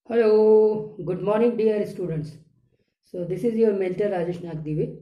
Hello, good morning, dear students. So, this is your mentor Rajesh Nagdive,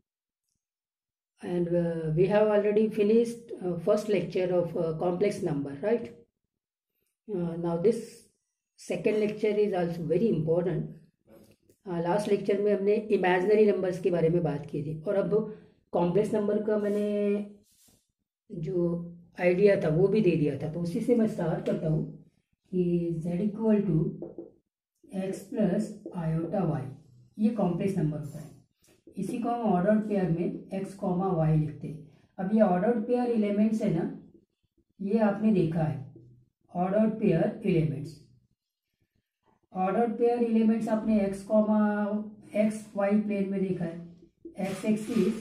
and we have already finished first lecture of complex number, right? Now, this second lecture is also very important. Last lecture में हमने imaginary numbers के बारे में बात की थी और अब कॉम्प्लेक्स नंबर का मैंने जो आइडिया था वो भी दे दिया था, तो उसी से मैं स्टार्ट करता हूँ कि z equal to x plus iota y, ये कॉम्प्लेक्स नंबर होता है। इसी को हम ऑर्डर्ड पेयर में एक्स कॉमा वाई लिखते हैं। अब ये ऑर्डर्ड पेयर एलिमेंट्स है ना, ये आपने देखा है ordered pair elements. Ordered pair elements आपने x comma x y plane में देखा है, एक्स एक्सिस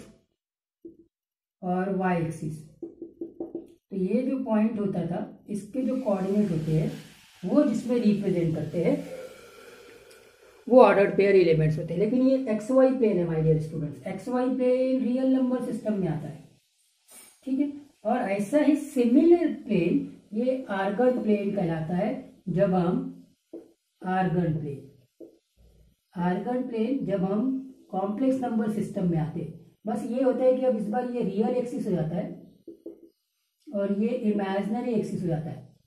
और वाई एक्सिस। तो ये जो पॉइंट होता था, इसके जो कोऑर्डिनेट होते हैं वो जिसमें रिप्रेजेंट करते हैं वो ऑर्डर्ड पेयर एलिमेंट्स होते हैं। लेकिन ये एक्स वाई प्लेन है my dear students, x y plane real number system में आता है, ठीक है। और ऐसा ही सिमिलर प्लेन ये आर्गन प्लेन कहलाता है। जब हम आर्गन प्लेन जब हम कॉम्प्लेक्स नंबर सिस्टम में आते, बस ये होता है कि अब इस बार ये रियल एक्सिस हो जाता है और ये इमेजिनरी एक्सिस हो जाता है,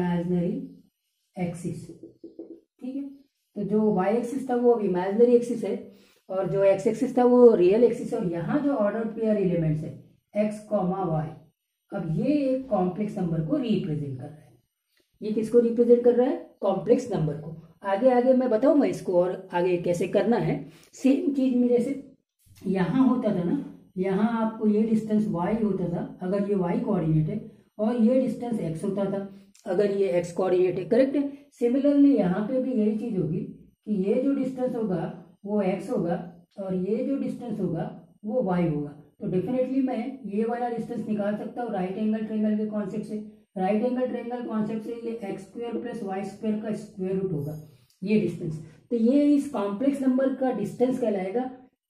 इमेजिनरी एक्सिस, ठीक है। तो जो y एक्सिस था वो इमेजिनरी एक्सिस है और जो x एक्सिस था वो रियल एक्सिस है। और यहाँ जो ऑर्डर्ड पेयर एलिमेंट्स है x कॉमा वाई, अब ये एक कॉम्प्लेक्स नंबर को रिप्रेजेंट कर रहा है। ये किसको रिप्रेजेंट कर रहा है? कॉम्प्लेक्स नंबर को। आगे मैं बताऊंगा इसको और आगे कैसे करना है। सेम चीज में जैसे यहाँ होता था ना, यहाँ आपको ये डिस्टेंस y होता था अगर ये y कोऑर्डिनेट है और ये डिस्टेंस x होता था अगर ये x कोऑर्डिनेट है, करेक्ट है। सिमिलरली यहाँ पे भी यही चीज होगी कि ये जो डिस्टेंस होगा वो x होगा और ये जो डिस्टेंस होगा वो y होगा। तो डेफिनेटली मैं ये वाला डिस्टेंस निकाल सकता हूँ राइट एंगल ट्रायंगल के कॉन्सेप्ट से। राइट एंगल ट्रायंगल कॉन्सेप्ट से ये x square plus y square का स्क्वायर रूट होगा ये डिस्टेंस। तो ये इस कॉम्प्लेक्स नंबर का डिस्टेंस कहलाएगा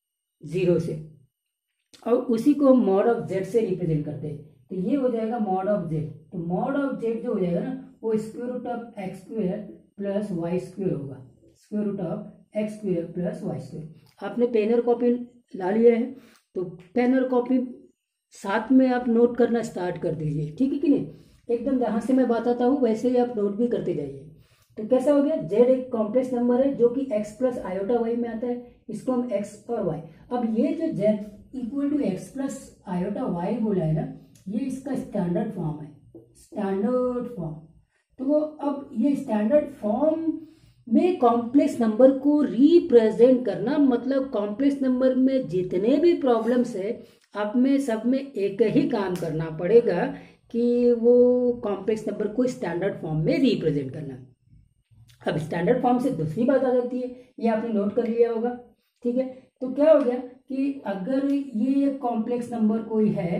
0 से, और उसी को हम मॉड ऑफ z से रिप्रेजेंट करते हैं। तो ये हो जाएगा मॉड ऑफ z। तो मॉड ऑफ z जो हो जाएगा ना वो square root of x square plus y square होगा, square root of x square plus y square. आपने पेन और कॉपी ला लिया है तो पेन और कॉपी साथ में आप नोट करना स्टार्ट कर दीजिए, ठीक है कि नहीं। एकदम जहां से मैं बताता हूँ वैसे ही आप नोट भी करते जाइए। तो कैसा हो गया, z एक कॉम्प्लेक्स नंबर है जो कि x प्लस आयोटा वाई में आता है, इसको हम x और y। अब ये जो z equal to x plus iota y बोला है ना, ये इसका स्टैंडर्ड फॉर्म है, स्टैंडर्ड फॉर्म। तो अब ये स्टैंडर्ड फॉर्म में कॉम्प्लेक्स नंबर को रिप्रेजेंट करना, मतलब कॉम्प्लेक्स नंबर में जितने भी प्रॉब्लम्स है आप में सब में एक ही काम करना पड़ेगा कि वो कॉम्प्लेक्स नंबर को स्टैंडर्ड फॉर्म में रिप्रेजेंट करना। अब स्टैंडर्ड फॉर्म से दूसरी बात आ जाती है, ये आपने नोट कर लिया होगा, ठीक है। तो क्या हो गया कि अगर ये कॉम्प्लेक्स नंबर कोई है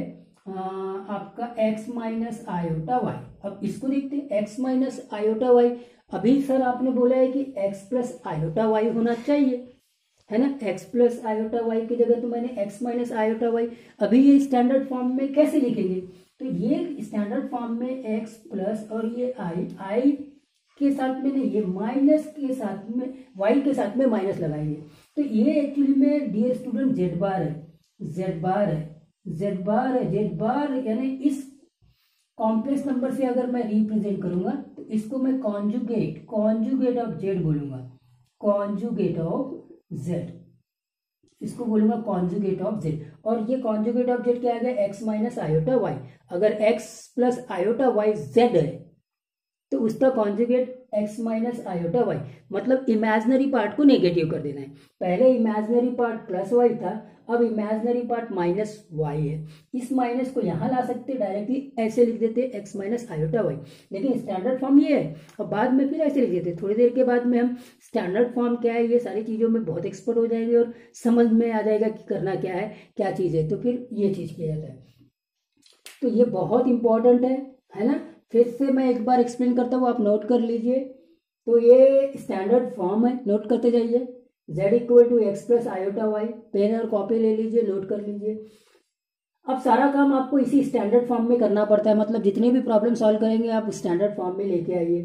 आपका x माइनस आयोटा वाई, अब इसको देखते हैं x माइनस आयोटा वाई। अभी सर आपने बोला है कि x प्लस आयोटा वाई होना चाहिए, है ना। x प्लस आयोटा वाई की जगह तो मैंने x माइनस आयोटा वाई। अभी ये स्टैंडर्ड फॉर्म में कैसे लिखेंगे? तो ये स्टैंडर्ड फॉर्म में x प्लस और ये i के साथ में नहीं, ये माइनस के साथ में y के साथ में माइनस लगाएंगे। तो ये एक्चुअली में डियर स्टूडेंट z बार है, यानी इस कॉम्प्लेक्स नंबर से अगर मैं रिप्रेजेंट करूंगा तो इसको मैं कॉन्जुगेट ऑफ z बोलूंगा, कॉन्जुगेट ऑफ z, इसको बोलूंगा कॉन्जुगेट ऑफ z। और ये कॉन्जुगेट ऑफ z क्या आ गया, x माइनस आयोटा वाई। अगर x plus iota y z है तो उसका conjugate x minus iota y, मतलब इमेजिनरी पार्ट को नेगेटिव कर देना है। पहले इमेजिनरी पार्ट प्लस वाई था, अब इमेजिनरी पार्ट माइनस वाई है। इस माइनस को यहाँ ला सकते डायरेक्टली, ऐसे लिख देते x माइनस आयोटा वाई, लेकिन स्टैंडर्ड फॉर्म ये है। और बाद में फिर ऐसे लिख देते, थोड़ी देर के बाद में हम स्टैंडर्ड फॉर्म क्या है ये सारी चीज़ों में बहुत एक्सपर्ट हो जाएंगे और समझ में आ जाएगा कि करना क्या है, क्या चीज़ है। तो फिर ये चीज़ किया जाता है। तो ये बहुत इंपॉर्टेंट है ना। फिर से मैं एक बार एक्सप्लेन करता हूँ, आप नोट कर लीजिए। तो ये स्टैंडर्ड फॉर्म है, नोट करते जाइए। z equal to x plus iota y, pen और कॉपी ले लीजिए, नोट कर लीजिए। अब सारा काम आपको इसी स्टैंडर्ड फॉर्म में करना पड़ता है, मतलब जितने भी प्रॉब्लम सॉल्व करेंगे आप स्टैंडर्ड फॉर्म में लेके आइए।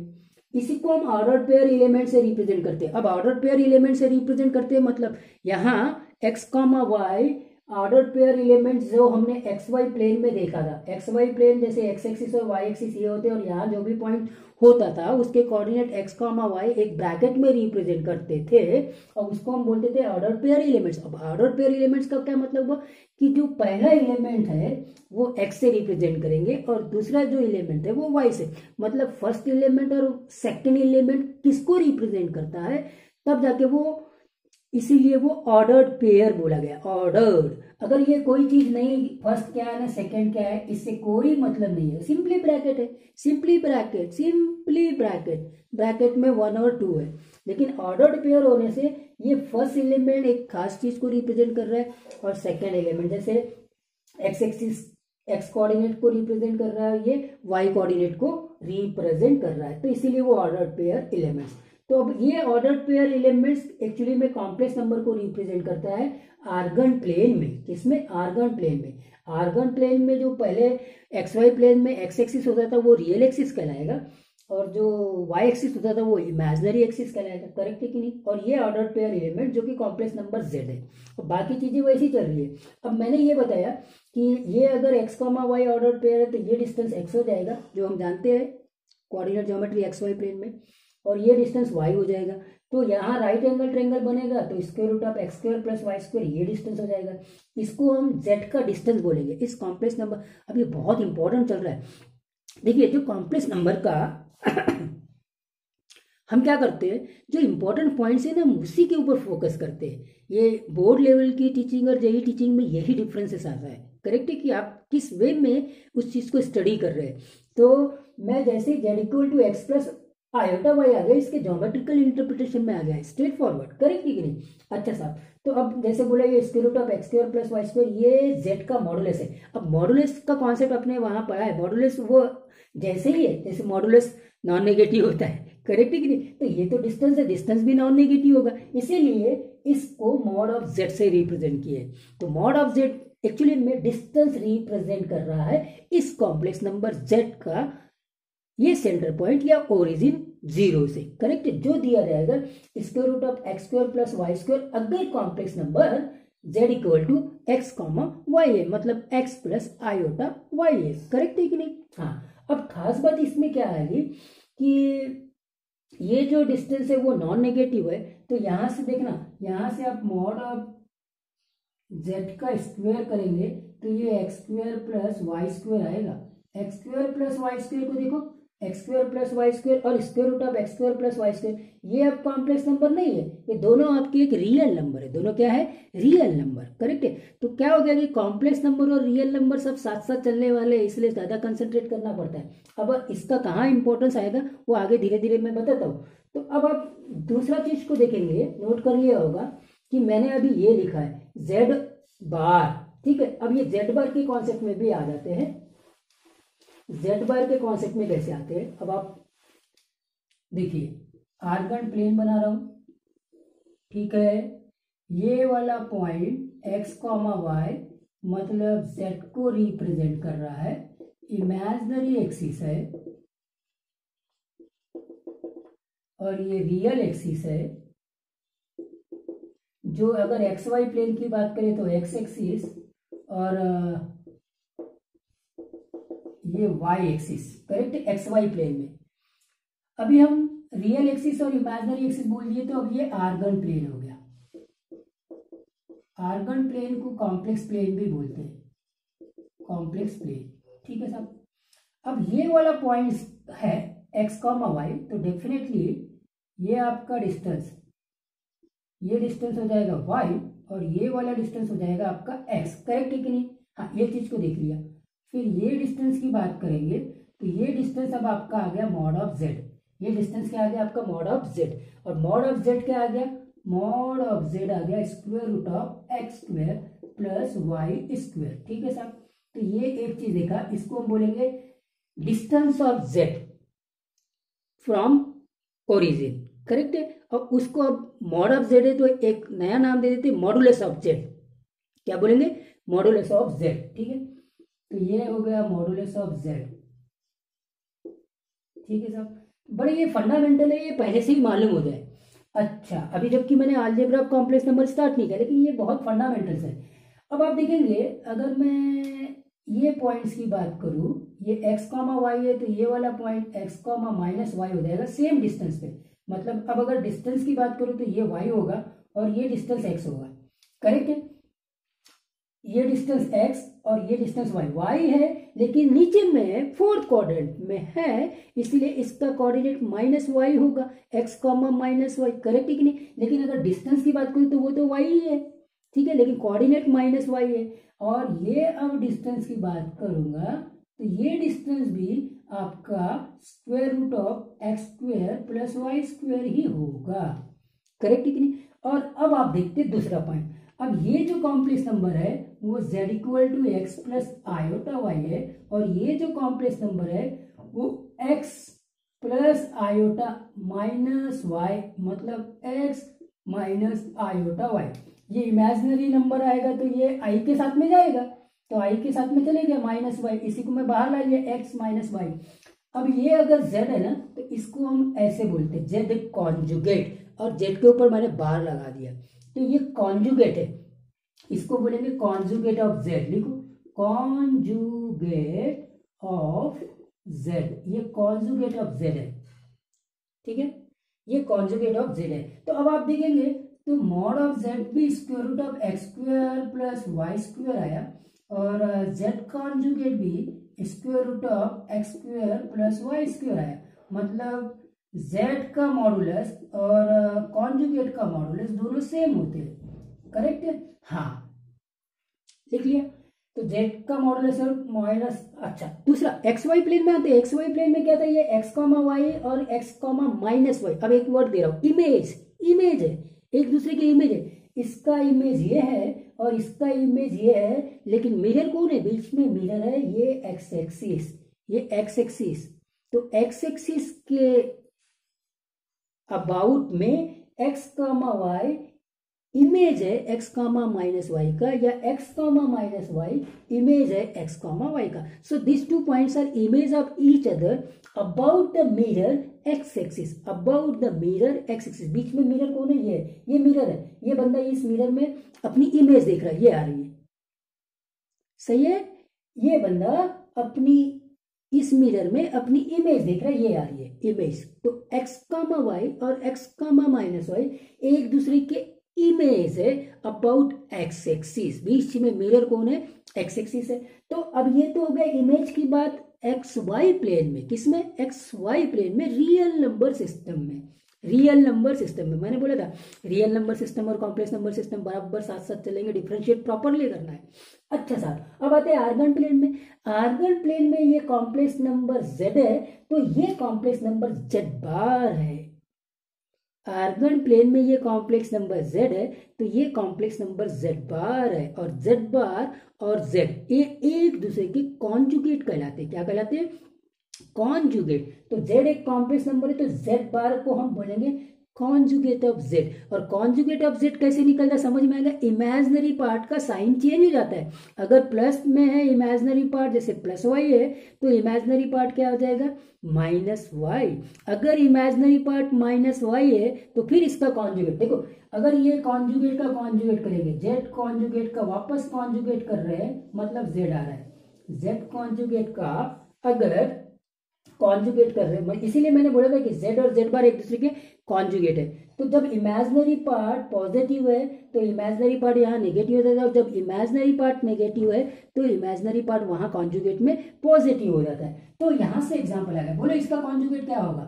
इसी को हम ऑर्डर पेयर एलिमेंट से रिप्रेजेंट करते हैं। अब ऑर्डर पेयर एलिमेंट से रिप्रेजेंट करते हैं मतलब यहाँ x comma y order pair elements जो हमने एक्स वाई प्लेन में देखा था, एक्स वाई प्लेन जैसे एक्स एक्सिस और वाई एक्सिस ये होते हैं और यहाँ जो भी पॉइंट होता था उसके कोऑर्डिनेट एक्स कॉमा वाई एक ब्रैकेट में रिप्रेजेंट करते थे और उसको हम बोलते थे ऑर्डर पेयर एलिमेंट्स। अब ऑर्डर पेयर एलिमेंट्स का क्या मतलब हुआ कि जो पहला एलिमेंट है वो एक्स से रिप्रेजेंट करेंगे और दूसरा जो एलिमेंट है वो वाई से। मतलब फर्स्ट एलिमेंट और सेकेंड एलिमेंट किसको रिप्रेजेंट करता है, तब जाके वो, इसीलिए वो ऑर्डर्ड पेयर बोला गया, ऑर्डर्ड। अगर ये कोई चीज नहीं, फर्स्ट क्या है ना सेकंड क्या है, इससे कोई मतलब नहीं है, सिंपली ब्रैकेट है, simply bracket, simply bracket, bracket में 1 और 2 है। लेकिन ऑर्डर्ड पेयर होने से ये फर्स्ट एलिमेंट एक खास चीज को रिप्रेजेंट कर रहा है और सेकेंड एलिमेंट जैसे एक्स एक्सिस एक्स कोऑर्डिनेट को रिप्रेजेंट कर रहा है, ये वाई कोऑर्डिनेट को रिप्रेजेंट कर रहा है, तो इसीलिए वो ऑर्डर्ड पेयर एलिमेंट्स। तो अब ये ऑर्डर पेयर एलिमेंट्स एक्चुअली में कॉम्प्लेक्स नंबर को रिप्रेजेंट करता है आर्गन प्लेन में। किसमें? आर्गन प्लेन में। आर्गन प्लेन में जो पहले एक्स वाई प्लेन में एक्स एक्सिस होता था वो रियल एक्सिस कहलाएगा और जो वाई एक्सिस होता था वो इमेजिनरी एक्सिस कहलाएगा। करेक्ट है कि नहीं? और ये ऑर्डर पेयर एलिमेंट जो कि कॉम्प्लेक्स नंबर जेड है और बाकी चीजें वैसी चल रही है। अब मैंने ये बताया कि ये अगर x comma y order pair है तो ये डिस्टेंस एक्स हो जाएगा जो हम जानते हैं coordinate geometry x y plane में, और ये डिस्टेंस y हो जाएगा। तो यहाँ राइट एंगल ट्रायंगल बनेगा तो square root of x square plus y square ये डिस्टेंस हो जाएगा। इसको हम z का डिस्टेंस बोलेंगे इस कॉम्प्लेक्स नंबर। अब ये बहुत इंपॉर्टेंट चल रहा है। देखिए जो कॉम्प्लेक्स नंबर का हम क्या करते हैं, जो इंपॉर्टेंट पॉइंट्स है ना हम उसी के ऊपर फोकस करते हैं। ये बोर्ड लेवल की टीचिंग और जेईई टीचिंग में यही डिफरेंसेस आता है। करेक्ट है कि आप किस वे में उस चीज को स्टडी कर रहे हैं। तो मैं जैसे z equal to x plus iota y आ गया, इसके ज्योमेट्रिकल इंटरप्रिटेशन में आ गया, स्ट्रेट फॉरवर्ड। करेक्ट है कि नहीं? अच्छा साहब, तो अब जैसे बोला ये square root of x square plus y square ये जेड का मॉडुलस है। अब मॉडुलस का कॉन्सेप्ट अपने वहां पढ़ा है, मॉडुलस वो जैसे ही है जैसे मॉडुलस नॉन नेगेटिव होता है। करेक्ट है कि नहीं? तो ये तो डिस्टेंस है, डिस्टेंस भी नॉन नेगेटिव होगा, इसीलिए इसको मॉड ऑफ जेड से रिप्रेजेंट किया है। तो मॉड ऑफ जेड एक्चुअली में डिस्टेंस रिप्रेजेंट कर रहा है इस कॉम्प्लेक्स नंबर जेड का ये सेंटर पॉइंट या ओरिजिन 0 से। करेक्ट है? जो दिया जाएगा square root of x square plus y square अगर complex number z equal to x comma y है, मतलब x प्लस आयोटा वाई है। करेक्ट है कि नहीं? हाँ, अब खास बात इसमें क्या आएगी कि ये जो डिस्टेंस है वो नॉन नेगेटिव है, तो यहां से देखना, यहां से आप मॉड ऑफ z का स्क्वायर करेंगे तो ये x square plus y square आएगा। X square plus y square को देखो, x square plus y square और square root of x square plus y square, ये अब कॉम्प्लेक्स नंबर नहीं है, ये दोनों आपकी एक रियल नंबर है। दोनों क्या है? Real number. करेक्ट है? तो क्या हो गया कि कॉम्प्लेक्स नंबर और रियल नंबर सब साथ साथ चलने वाले हैं, इसलिए ज्यादा कंसंट्रेट करना पड़ता है। अब इसका कहाँ इंपॉर्टेंस आएगा वो आगे धीरे धीरे मैं बताता हूँ। तो अब आप दूसरा चीज को देखेंगे, नोट कर लिया होगा कि मैंने अभी ये लिखा है जेड बार। ठीक है? अब ये जेड बार के कॉन्सेप्ट में भी आ जाते हैं। जेड बार के कॉन्सेप्ट में कैसे आते हैं, अब आप देखिए, आर्गन प्लेन बना रहा हूं। ठीक है? ये वाला पॉइंट एक्स कॉमा वाई मतलब जेड को रिप्रेजेंट कर रहा है, इमेजिनरी एक्सिस है और ये रियल एक्सिस है। जो अगर एक्स वाई प्लेन की बात करें तो एक्स एक्सिस और ये y axis. Correct? X y plane में अभी हम रियल एक्सिस और इमेजिनरी एक्सिस बोल दिए, तो अब ये आर्गन प्लेन हो गया। आर्गन प्लेन को कॉम्प्लेक्स प्लेन भी बोलते हैं, कॉम्प्लेक्स प्लेन। ठीक है साहब? अब ये वाला पॉइंट है एक्स कॉमा वाई, तो डेफिनेटली ये आपका डिस्टेंस, ये डिस्टेंस हो जाएगा y और ये वाला डिस्टेंस हो जाएगा आपका x। करेक्ट है कि नहीं? हाँ, ये चीज को देख लिया। फिर ये डिस्टेंस की बात करेंगे तो ये डिस्टेंस अब आपका आ गया मॉड ऑफ z। ये डिस्टेंस क्या आ गया आपका? Mod of z। और मॉड ऑफ z क्या आ गया? मॉड ऑफ z आ गया square root of x square plus y square. ठीक है साहब? तो ये एक चीज देखा, इसको हम बोलेंगे distance of z from origin. Correct है? और उसको अब मॉड ऑफ जेड है तो एक नया नाम दे देते मॉडुलस ऑफ जेड। क्या बोलेंगे? Modulus of z. ठीक है? तो ये हो गया मॉडुलस ऑफ जेड। ठीक है साहब? बड़े ये फंडामेंटल है, ये पहले से ही मालूम हो जाए। अच्छा, अभी जबकि मैंने algebra of complex number start नहीं किया, लेकिन ये बहुत फंडामेंटल्स है। अब आप देखेंगे, अगर मैं ये पॉइंट्स की बात करूं, ये x कॉमा वाई है, तो ये वाला point x comma minus y हो जाएगा सेम डिस्टेंस पे। मतलब अब अगर डिस्टेंस की बात करूं तो ये y होगा और ये डिस्टेंस x होगा, करेक्ट है। ये डिस्टेंस x और ये डिस्टेंस y है, लेकिन नीचे में फोर्थ क्वाड्रेंट में है, इसलिए इसका कोऑर्डिनेट माइनस वाई होगा, x comma minus y, correct है कि नहीं। लेकिन अगर डिस्टेंस की बात करूं तो वो तो y ही है, ठीक है, लेकिन कोऑर्डिनेट माइनस वाई है। और ये अब डिस्टेंस की बात करूंगा तो ये डिस्टेंस भी आपका square root of x square plus y square ही होगा, करेक्ट है कि नहीं। और अब आप देखते दूसरा पॉइंट, अब ये जो कॉम्प्लेक्स नंबर है वो z equal to x plus iota y है, और ये जो कॉम्प्लेक्स नंबर है वो x plus iota minus y, मतलब x माइनस आयोटा वाई। ये इमेजिनरी नंबर आएगा तो ये i के साथ में जाएगा, तो i के साथ में चले गया माइनस वाई, इसी को मैं बाहर ला लिया x माइनस वाई। अब ये अगर z है ना तो इसको हम ऐसे बोलते हैं z कॉन्जुगेट, और z के ऊपर मैंने बार लगा दिया, तो ये कॉन्जुगेट है, इसको बोलेंगे कॉन्जुगेट ऑफ z। लिखो कॉन्जुगेट ऑफ z, ये कॉन्जुगेट ऑफ z है, ठीक है, ये कॉन्जुगेट ऑफ z है। तो अब आप देखेंगे तो मॉड ऑफ z भी square root of x square plus y square आया, और z कॉन्जुगेट भी square root of x square plus y square आया। मतलब z का मॉडुलस और कॉन्जुगेट का मॉडुलस दोनों सेम होते हैं, करेक्ट है। हाँ, लिख लिया। तो z का मॉडुलस और माइनस, अच्छा दूसरा एक्स वाई प्लेन में आते हैं। एक्स वाई प्लेन में क्या था, ये एक्स कॉमा वाई और एक्स कॉमा माइनस वाई। अब एक वर्ड दे रहा हूं, इमेज, इमेज है, एक दूसरे की इमेज है। इसका इमेज ये है और इसका इमेज ये है, लेकिन मिरर कौन है, बीच में मिरर है ये एक्स एक्सिस, ये एक्स एक्सिस। तो एक्स एक्सिस के अबाउट में एक्स कामा वाई इमेज है एक्स कामा माइनस वाई का, या x comma minus y image है एक्स कामा वाई का। So this two points are image of each other about the mirror x axis, about the mirror x axis. बीच में mirror कौन है, ये mirror है, ये बंदा इस मिरर में अपनी इमेज देख रहा है, ये आ रही है, सही है। ये बंदा अपनी इस मिरर में अपनी इमेज देख रहा है, ये आ रही है इमेज। तो एक्स कामा वाई और एक्स कामा माइनस वाई एक दूसरे के इमेज है अबाउट एक्स एक्सिस, बीच में मिरर कौन है, एक्स एक्सिस है। तो अब ये तो हो गया इमेज की बात एक्स वाई प्लेन में, किसमें, एक्स वाई प्लेन में, रियल नंबर सिस्टम में। रियल नंबर सिस्टम में मैंने बोला था रियल नंबर सिस्टम और कॉम्प्लेक्स नंबर सिस्टम बराबर साथ साथ चलेंगे, डिफरेंशिएट प्रॉपरली करना है। अच्छा साहब, अब आते हैं आर्गन प्लेन में। आर्गन प्लेन में ये कॉम्प्लेक्स नंबर z है, तो ये कॉम्प्लेक्स नंबर z बार है। आर्गन प्लेन में ये कॉम्प्लेक्स नंबर z है, तो ये कॉम्प्लेक्स नंबर z बार है, और z बार और z ये एक दूसरे के कॉन्जुगेट कहलाते हैं। क्या कहलाते हैं, कॉन्जुगेट। तो z एक कॉम्प्लेक्स नंबर है, तो z बार को हम बोलेंगे कॉन्जुगेट ऑफ z। और कॉन्जुगेट ऑफ z कैसे निकलता है, समझ में आएगा, इमेजिनरी पार्ट का साइन चेंज हो जाता है। अगर प्लस में है इमेजिनरी पार्ट, जैसे प्लस वाई है, तो इमेजिनरी पार्ट क्या हो जाएगा, माइनस वाई। अगर इमेजिनरी पार्ट माइनस वाई है तो फिर इसका कॉन्जुगेट, देखो अगर ये कॉन्जुगेट का कॉन्जुगेट करेंगे, z कॉन्जुगेट का वापस कॉन्जुगेट कर रहे हैं, मतलब z आ रहा है, z कॉन्जुगेट का अगर कॉन्जुगेट कर रहे हैं, इसीलिए मैंने बोला था कि z और z बार एक दूसरे के कॉन्जुगेट है। तो जब इमेजिनरी पार्ट पॉजिटिव है तो इमेजिनरी पार्ट यहाँ नेगेटिव हो जाता है, और जब इमेजिनरी पार्ट नेगेटिव है तो इमेजिनरी पार्ट वहां कॉन्जुगेट में पॉजिटिव हो जाता है। तो यहां से एग्जांपल आ गया, बोलो इसका कॉन्जुगेट क्या होगा,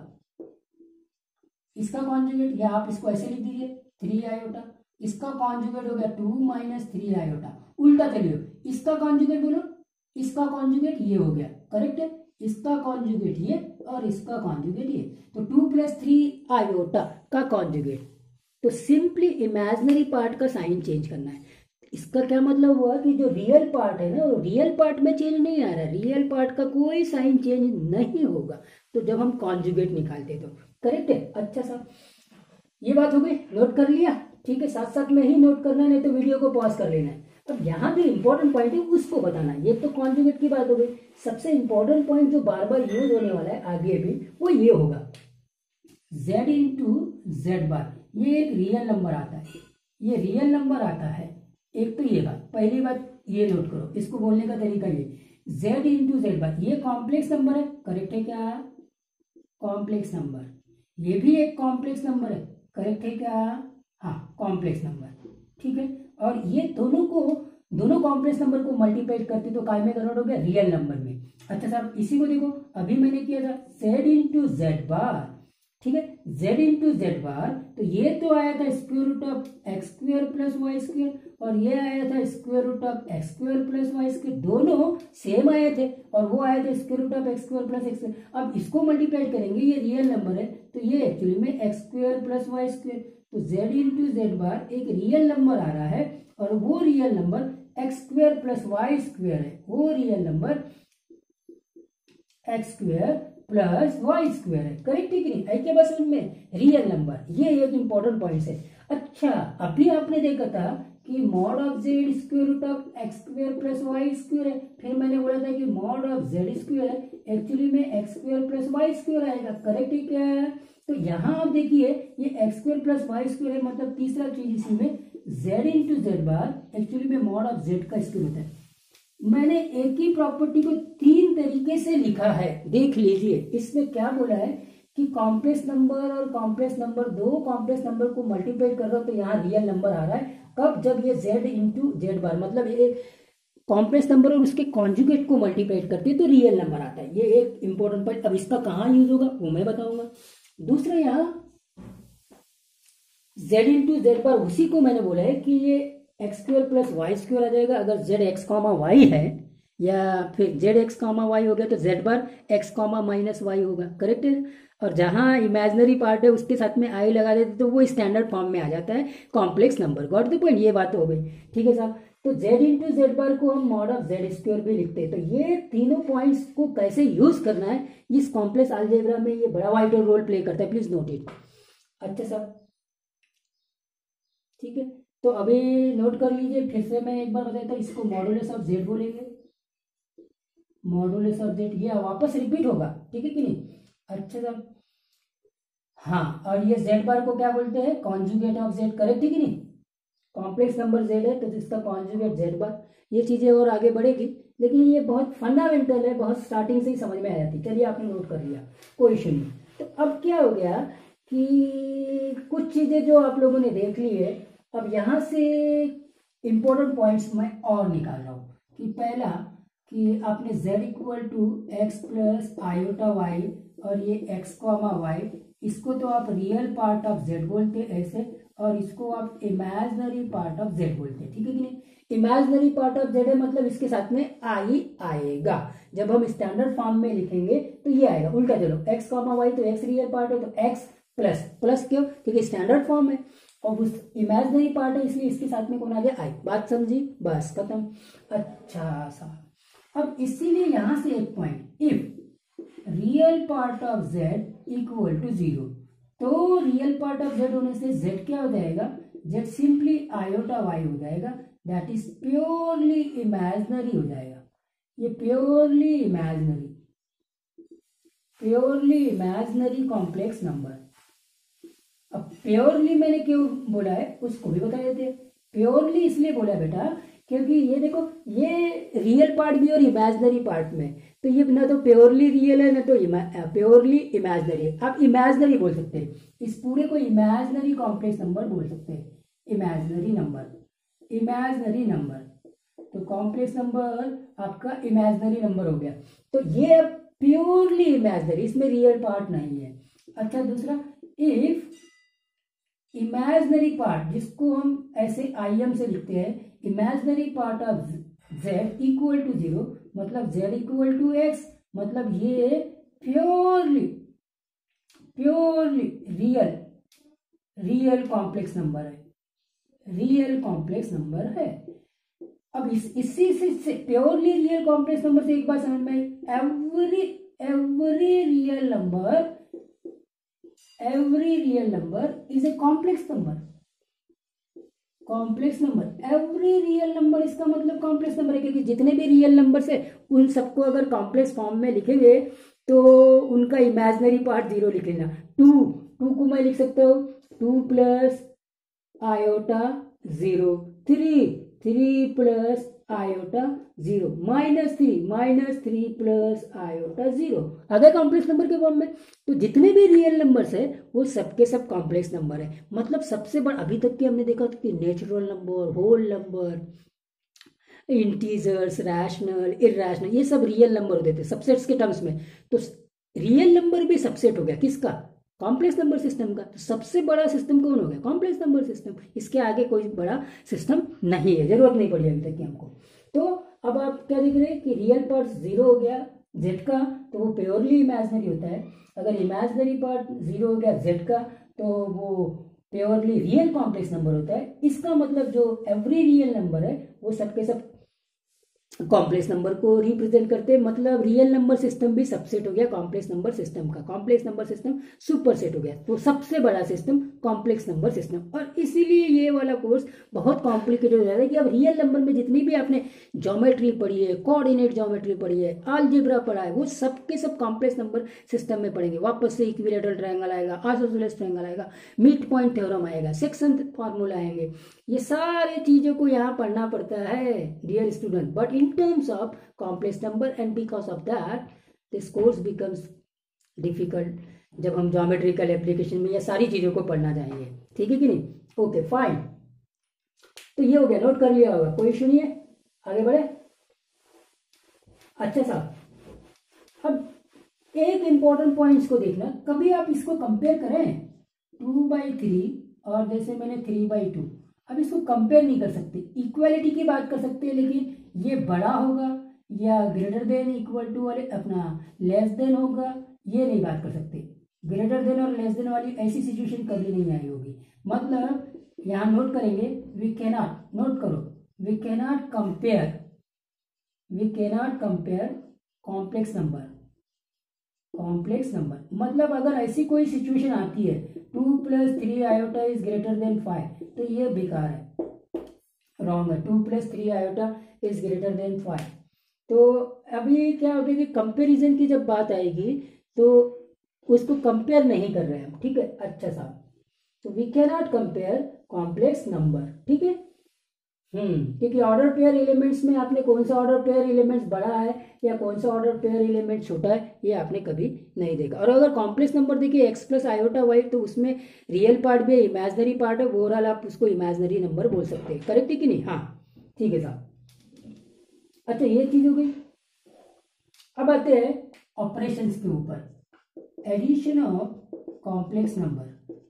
इसका कॉन्जुगेट, या आप इसको ऐसे लिख दीजिए 3 आयोटा, इसका कॉन्जुगेट हो गया 2 माइनस 3 आयोटा। उल्टा चलिए, इसका कॉन्जुगेट बोलो, इसका कॉन्जुगेट ये हो गया, करेक्ट है, इसका कॉन्जुगेट ये और इसका कॉन्जुगेट ये, तो 2 प्लस 3 आयोटा का कॉन्जुगेट। तो सिंपली इमेजिनरी पार्ट का साइन चेंज करना है। इसका क्या मतलब हुआ कि जो रियल पार्ट है ना, वो रियल पार्ट में चेंज नहीं आ रहा है, रियल पार्ट का कोई साइन चेंज नहीं होगा तो जब हम कॉन्जुगेट निकालते तो, करेक्ट है। अच्छा साहब, ये बात हो गई, नोट कर लिया, ठीक है, साथ साथ में ही नोट करना, नहीं तो वीडियो को पॉज कर लेना है। अब यहाँ जो इंपॉर्टेंट पॉइंट है उसको बताना है। ये तो कॉन्जुगेट की बात हो गई, सबसे इंपॉर्टेंट पॉइंट जो बार बार यूज होने वाला है आगे भी, वो ये होगा z इंटू जेड बार, ये एक रियल नंबर आता है, ये रियल नंबर आता है। एक तो ये बात, पहली बात ये नोट करो, इसको बोलने का तरीका ये z इंटू जेड बार, ये कॉम्प्लेक्स नंबर है, करेक्ट है क्या? कॉम्प्लेक्स नंबर, ये भी एक कॉम्प्लेक्स नंबर है, करेक्ट है क्या? हाँ कॉम्प्लेक्स नंबर, ठीक है। और ये दोनों कॉम्प्लेक्स नंबर को मल्टीप्लाई करते तो काय में कन्वर्ट हो गया? रियल नंबर में। अच्छा साहब इसी को देखो, अभी मैंने किया था z इंटू जेड बार, ठीक है, z इंटू जेड बार, तो ये तो आया था square root of x square plus y square, और ये आया था square root of x square plus y square, दोनों सेम आए थे, और वो आए थे square root of x square plus x square. अब इसको मल्टीप्लाई करेंगे, ये रियल नंबर है तो ये एक्चुअली में x square plus y square, तो z इंटू जेड बार एक रियल नंबर आ रहा है, और वो real number x square plus y square है, वो real number x square plus y square है, करेक्ट है कि नहीं? है क्या बस उनमें रियल नंबर, ये एक इंपॉर्टेंट पॉइंट है। अच्छा अभी आपने देखा था कि mod of z square root of x square plus y square है, फिर मैंने बोला था कि mod of z square actually में x square plus y square आएगा, करेक्ट है क्या? तो यहाँ आप देखिए ये x square plus y square है, मतलब तीसरा चीज इसी में z into z bar actually में मॉड ऑफ z का स्क्वायर होता है। मैंने एक ही प्रॉपर्टी को तीन तरीके से लिखा है, देख लीजिए। इसमें क्या बोला है कि कॉम्प्लेक्स नंबर और कॉम्प्लेक्स नंबर, दो कॉम्प्लेक्स नंबर को मल्टीप्लाई कर रहा हो तो यहाँ रियल नंबर आ रहा है, कब? जब ये z इंटू जेड बार, मतलब ये कॉम्प्लेक्स नंबर और उसके कॉन्जुगेट को मल्टीप्लाई करते हैं तो रियल नंबर आता है। ये एक इंपॉर्टेंट पॉइंट। अब इसका कहाँ यूज होगा वो मैं बताऊंगा। दूसरा यहाँ z इंटू जेड बार, उसी को मैंने बोला है कि ये x square plus y square आ जाएगा अगर जेड एक्स कॉमा वाई है, या फिर जेड एक्स कॉमा वाई हो गया तो z bar x comma minus y होगा, करेक्ट है। और जहां इमेजिनरी पार्ट है उसके साथ में आई लगा देते तो वो स्टैंडर्ड फॉर्म में आ जाता है complex number. Got the point? ये बात हो गई, ठीक है साहब। तो z इंटू जेड बार को हम मॉड ऑफ जेड स्क्वायर भी लिखते हैं। तो ये तीनों पॉइंट्स को कैसे यूज करना है इस कॉम्प्लेक्स अलजेब्रा में ये बड़ा वाइटल रोल प्ले करता है, प्लीज नोट इट। अच्छा साहब ठीक है, तो अभी नोट कर लीजिए, फिर से मैं एक बार बताता हूँ, इसको मॉडुलस ऑफ जेड बोलेंगे, मॉडुलस ऑफ जेड, ये वापस रिपीट होगा, ठीक है कि नहीं? अच्छा साहब हाँ, और ये जेड बार को क्या बोलते हैं? कॉन्जुगेट ऑफ जेड, करेक्ट है कि नहीं? कॉम्प्लेक्स नंबर जेड है तो इसका कॉन्जुगेट जेड बार। ये चीजें और आगे बढ़ेगी, लेकिन ये बहुत फंडामेंटल है, बहुत स्टार्टिंग से ही समझ में आ जाती। चलिए आपने नोट कर लिया, कोई इशू नहीं। तो अब क्या हो गया कि कुछ चीजें जो आप लोगों ने देख ली है, अब यहाँ से इंपॉर्टेंट पॉइंट्स मैं और निकाल रहा हूँ कि पहला कि आपने z equal to x plus iota y, और ये x कॉमा वाई, इसको तो आप रियल पार्ट ऑफ z बोलते हैं ऐसे, और इसको आप इमेजिनरी पार्ट ऑफ z बोलते हैं, ठीक है कि नहीं? इमेजिनरी पार्ट ऑफ z है मतलब इसके साथ में आई आएगा। जब हम स्टैंडर्ड फॉर्म में लिखेंगे तो ये आएगा। उल्टा चलो, x कॉमा वाई तो x रियल पार्ट है तो x प्लस, प्लस क्यों? क्योंकि स्टैंडर्ड फॉर्म है, और उस इमेजिनरी पार्ट है इसलिए इसके साथ में कौन आ गया? आई। बात समझी? बस खत्म। अच्छा सा, अब इसीलिए यहां से एक point, if real part of z equal to 0, तो रियल पार्ट ऑफ z होने से z क्या हो जाएगा? z सिंपली आयोटा y हो जाएगा, दैट इज प्योरली इमेजिनरी हो जाएगा। ये प्योरली इमेजिनरी कॉम्प्लेक्स नंबर। अब प्योरली मैंने क्यों बोला है उसको भी बता देते हैं। प्योरली इसलिए बोला बेटा क्योंकि ये देखो, ये रियल पार्ट भी और इमेजिनरी पार्ट में, तो ये ना तो प्योरली रियल है ना तो प्योरली इमेजिनरी है। आप इमेजिनरी बोल सकते हैं, इस पूरे को इमेजिनरी कॉम्प्लेक्स नंबर बोल सकते हैं। इमेजिनरी नंबर तो कॉम्प्लेक्स नंबर आपका इमेजिनरी नंबर हो गया। तो ये प्योरली इमेजिनरी, इसमें रियल पार्ट नहीं है। अच्छा दूसरा, इफ इमेजिनरी पार्ट, जिसको हम ऐसे IM से लिखते हैं, imaginary part of z equal to 0, मतलब z इक्वल टू x, मतलब ये प्योरली रियल कॉम्प्लेक्स नंबर है। अब इसी से प्योरली रियल कॉम्प्लेक्स नंबर से एक बार समझ में, every real number is a complex number. Every real number, इसका मतलब कॉम्प्लेक्स नंबर है, क्योंकि जितने भी रियल नंबर्स है उन सबको अगर कॉम्प्लेक्स फॉर्म में लिखेंगे तो उनका इमेजिनरी पार्ट 0 लिख लेना। 2 2 को मैं लिख सकता हूँ 2 plus iota 0, 3 plus iota 0, -3 plus iota 0 आ गया कॉम्प्लेक्स नंबर के फॉर्म में। तो जितने भी रियल नंबर्स है वो सबके सब कॉम्प्लेक्स नंबर है। मतलब सबसे बड़ा अभी तक के हमने देखा था कि natural number, whole number, integers, rational, irrational, ये सब रियल नंबर होते थे सबसेट्स के टर्म्स में। तो रियल नंबर भी सबसेट हो गया किसका? कॉम्प्लेक्स नंबर सिस्टम का। तो सबसे बड़ा सिस्टम कौन हो गया? Complex number system. इसके आगे कोई बड़ा सिस्टम नहीं है, जरूरत नहीं पड़ी अभी तक की हमको। तो अब आप क्या देख रहे हैं कि रियल पार्ट 0 हो गया जेड का, तो वो प्योरली इमेजिनरी होता है। अगर इमेजिनरी पार्ट 0 हो गया जेड का, तो वो प्योरली रियल कॉम्प्लेक्स नंबर होता है। इसका मतलब जो एवरी रियल नंबर है वो सबके सब कॉम्प्लेक्स नंबर को रिप्रेजेंट करते हैं। मतलब रियल नंबर सिस्टम भी सबसेट हो गया कॉम्प्लेक्स नंबर सिस्टम का। कॉम्प्लेक्स नंबर सिस्टम सुपरसेट हो गया। तो सबसे बड़ा सिस्टम कॉम्प्लेक्स नंबर सिस्टम। और इसीलिए ये वाला कोर्स बहुत कॉम्प्लिकेटेड हो जाता है कि अब रियल नंबर में जितनी भी आपने ज्योमेट्री पढ़ी है, कोऑर्डिनेट ज्योमेट्री पढ़ी है, अलजेब्रा पढ़ा है, वो सबके सब कॉम्प्लेक्स नंबर सिस्टम में पढ़ेंगे। वापस से इक्विलेटरल ट्रायंगल आएगा, आइसोसेलेस ट्रायंगल आएगा, मिड पॉइंट थ्योरम आएगा, सेक्शन फार्मूला आएंगे। ये सारे चीजों को यहाँ पढ़ना पड़ता है dear student. But in terms of complex number and because of that this course becomes difficult जब हम ज्योमेट्रिकल एप्लीकेशन में ये सारी चीजों को पढ़ना चाहेंगे। ठीक है कि नहीं? Okay fine. तो ये हो गया, नोट कर लिया होगा, कोई इशू नहीं है। आगे बढ़े। अच्छा साहब, अब एक इंपॉर्टेंट पॉइंट्स को देखना। कभी आप इसको कंपेयर करें 2/3 और जैसे मैंने 3/2, अब इसको कंपेयर नहीं कर सकते। इक्वालिटी की बात कर सकते हैं, लेकिन ये बड़ा होगा या ग्रेटर देन इक्वल टू वाले अपना लेस देन होगा, ये नहीं बात कर सकते। ग्रेटर देन और लेस देन वाली ऐसी सिचुएशन कभी नहीं आई होगी। मतलब यहां नोट करेंगे, वी कैनॉट, नोट करो, we cannot compare complex number. मतलब अगर ऐसी कोई सिचुएशन आती है 2 + 3 आयोटा इज ग्रेटर देन 5, तो ये बेकार है, रॉन्ग है। 2 + 3 आयोटा इज ग्रेटर देन 5। तो अभी क्या होगा कि कंपैरिजन की जब बात आएगी तो उसको कंपेयर नहीं कर रहे हैं हम। ठीक है, अच्छा साहब। तो we can not compare complex number. ठीक है, क्योंकि ऑर्डर पेयर एलिमेंट्स में आपने कौन सा ऑर्डर पेयर एलिमेंट्स बड़ा है या कौन सा ऑर्डर पेयर एलिमेंट छोटा है, ये आपने कभी नहीं देखा। और अगर कॉम्प्लेक्स नंबर देखिए x + आयोटा y, तो उसमें रियल पार्ट भी इमेजिनरी पार्ट है, ओवरऑल आप उसको इमेजिनरी नंबर बोल सकते हैं। करेक्ट है कि नहीं? हाँ ठीक है साहब। अच्छा, ये चीज हो गई। अब आते हैं ऑपरेशंस के ऊपर। Addition of complex number.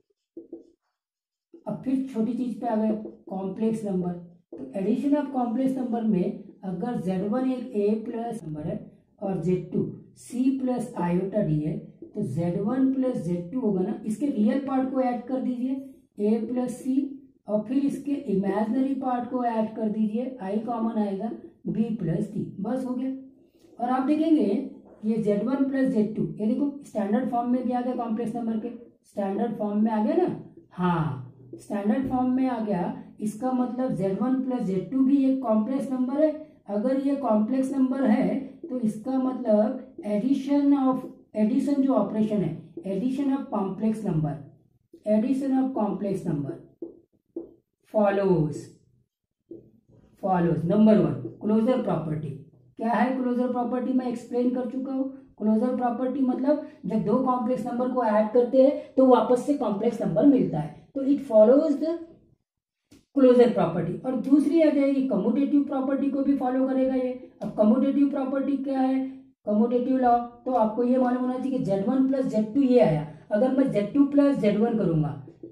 अब फिर छोटी चीज पे आ गए, कॉम्प्लेक्स नंबर। तो एडिशन ऑफ कॉम्प्लेक्स नंबर में अगर Z1 एक A+ नंबर है और Z2 C+ आयोटा D है, तो Z1 + Z2 होगा ना, इसके रियल पार्ट को ऐड कर दीजिए A + C, और फिर इसके इमेजिनरी पार्ट को ऐड कर दीजिए, I कॉमन आएगा B + D, बस हो गया। और आप देखेंगे ये Z1 + Z2, ये देखो स्टैंडर्ड फॉर्म में दिया गया कॉम्प्लेक्स नंबर के, स्टैंडर्ड फॉर्म में आ गया ना। हाँ, स्टैंडर्ड फॉर्म में आ गया। इसका मतलब Z1 + Z2 भी एक कॉम्प्लेक्स नंबर है। अगर ये कॉम्प्लेक्स नंबर है तो इसका मतलब एडिशन जो ऑपरेशन है, addition of complex number follows. Number 1, closure property. क्या है क्लोजर प्रॉपर्टी? मैं एक्सप्लेन कर चुका हूं। क्लोजर प्रॉपर्टी मतलब जब दो कॉम्प्लेक्स नंबर को ऐड करते हैं तो वापस से कॉम्प्लेक्स नंबर मिलता है, तो it follows the closure property. और दूसरी आ जाएगी कम्यूटेटिव प्रॉपर्टी को भी फॉलो करेगा ये। अब कम्यूटेटिव प्रॉपर्टी क्या है? कम्यूटेटिव लॉ, तो आपको ये मालूम होना चाहिए कि Z1 + Z2 ये आया। अगर मैं Z2 + Z1 करूंगा,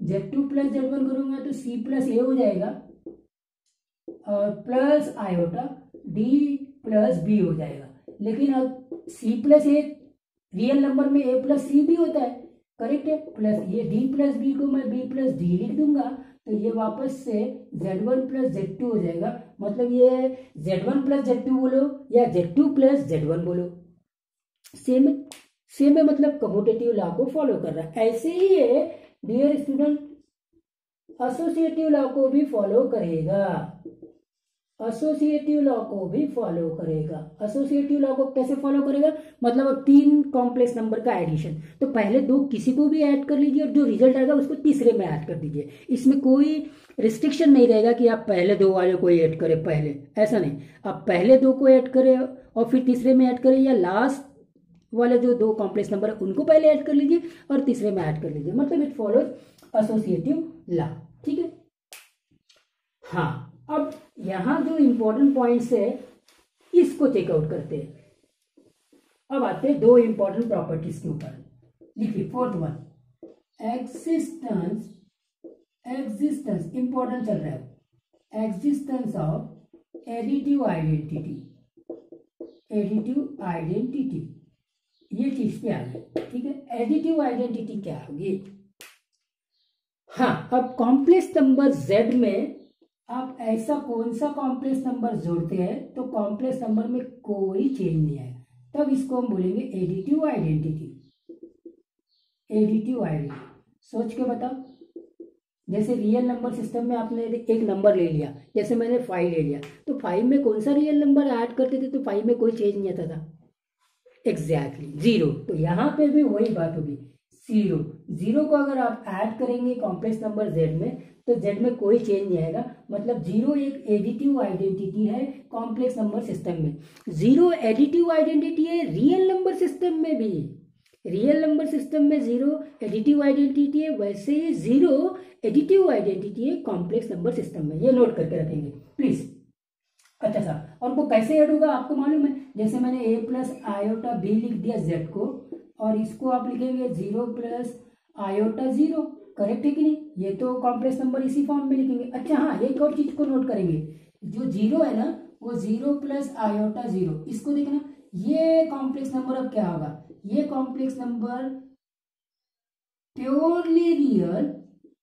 तो C + A हो जाएगा और प्लस आयोटा D + B हो जाएगा। लेकिन अब C + A रियल नंबर में A + C भी होता है, करेक्ट है। प्लस ये D + B को मैं B + D लिख दूंगा, तो ये वापस से Z1 + Z2 हो जाएगा। मतलब ये Z1 + Z2 बोलो या Z2 + Z1 बोलो, सेम है। मतलब कम्यूटेटिव लॉ को फॉलो कर रहा है। ऐसे ही ये डियर स्टूडेंट एसोसिएटिव लॉ को भी फॉलो करेगा। एसोसिएटिव लॉ को भी फॉलो करेगा। एसोसिएटिव लॉ को कैसे फॉलो करेगा, मतलब अब तीन कॉम्प्लेक्स नंबर का एडिशन, तो पहले दो किसी को भी ऐड कर लीजिए और जो रिजल्ट आएगा उसको तीसरे में ऐड कर दीजिए। इसमें कोई रिस्ट्रिक्शन नहीं रहेगा कि आप पहले दो वाले को ऐड करें, पहले ऐसा नहीं, आप पहले दो को ऐड करें और फिर तीसरे में ऐड करें, या लास्ट वाले जो दो कॉम्प्लेक्स नंबर है उनको पहले ऐड कर लीजिए और तीसरे में ऐड कर लीजिए, मतलब इट फॉलोज एसोसिएटिव लॉ। ठीक है। हाँ, अब यहां जो इंपॉर्टेंट पॉइंट्स है इसको चेकआउट करते हैं। अब आते हैं दो इंपॉर्टेंट प्रॉपर्टीज के ऊपर। लिखिए फोर्थ वन, एग्जिस्टेंस इंपॉर्टेंट चल रहा है, existence of additive identity. Additive identity ये चीज पे आ गई। ठीक है, एडिटिव आइडेंटिटी क्या होगी। हाँ, अब कॉम्प्लेक्स नंबर Z में आप ऐसा कौन सा कॉम्प्लेक्स नंबर जोड़ते हैं तो कॉम्प्लेक्स नंबर में कोई चेंज नहीं है, तब इसको हम बोलेंगे एडिटिव आइडेंटिटी। एडिटिव आइडेंटिटी सोच के बताओ, जैसे रियल नंबर सिस्टम में आपने एक नंबर ले लिया, जैसे मैंने 5 ले लिया, तो 5 में कौन सा रियल नंबर ऐड करते थे तो 5 में कोई चेंज नहीं आता था, एग्जैक्टली 0। तो यहाँ पे भी वही बात होगी, 0 को अगर आप ऐड करेंगे कॉम्प्लेक्स नंबर Z में तो Z में कोई चेंज नहीं आएगा, मतलब 0 एक एडिटिव आइडेंटिटी है कॉम्प्लेक्स नंबर सिस्टम में। 0 एडिटिव आइडेंटिटी है रियल नंबर सिस्टम में भी। रियल नंबर सिस्टम में 0 एडिटिव आइडेंटिटी है, वैसे ही 0 एडिटिव आइडेंटिटी है कॉम्प्लेक्स नंबर सिस्टम में। ये नोट करके रखेंगे प्लीज। अच्छा सा, और वो कैसे ऐड होगा आपको मालूम है, जैसे मैंने a प्लस आयोटा b लिख दिया Z को, और इसको आप लिखेंगे 0 प्लस आयोटा 0, करेक्ट है कि नहीं। ये तो कॉम्प्लेक्स नंबर इसी फॉर्म में लिखेंगे। अच्छा हाँ, एक और चीज को नोट करेंगे, जो 0 है ना वो 0 प्लस आयोटा 0, इसको देखना, ये कॉम्प्लेक्स नंबर अब क्या होगा, ये complex number purely real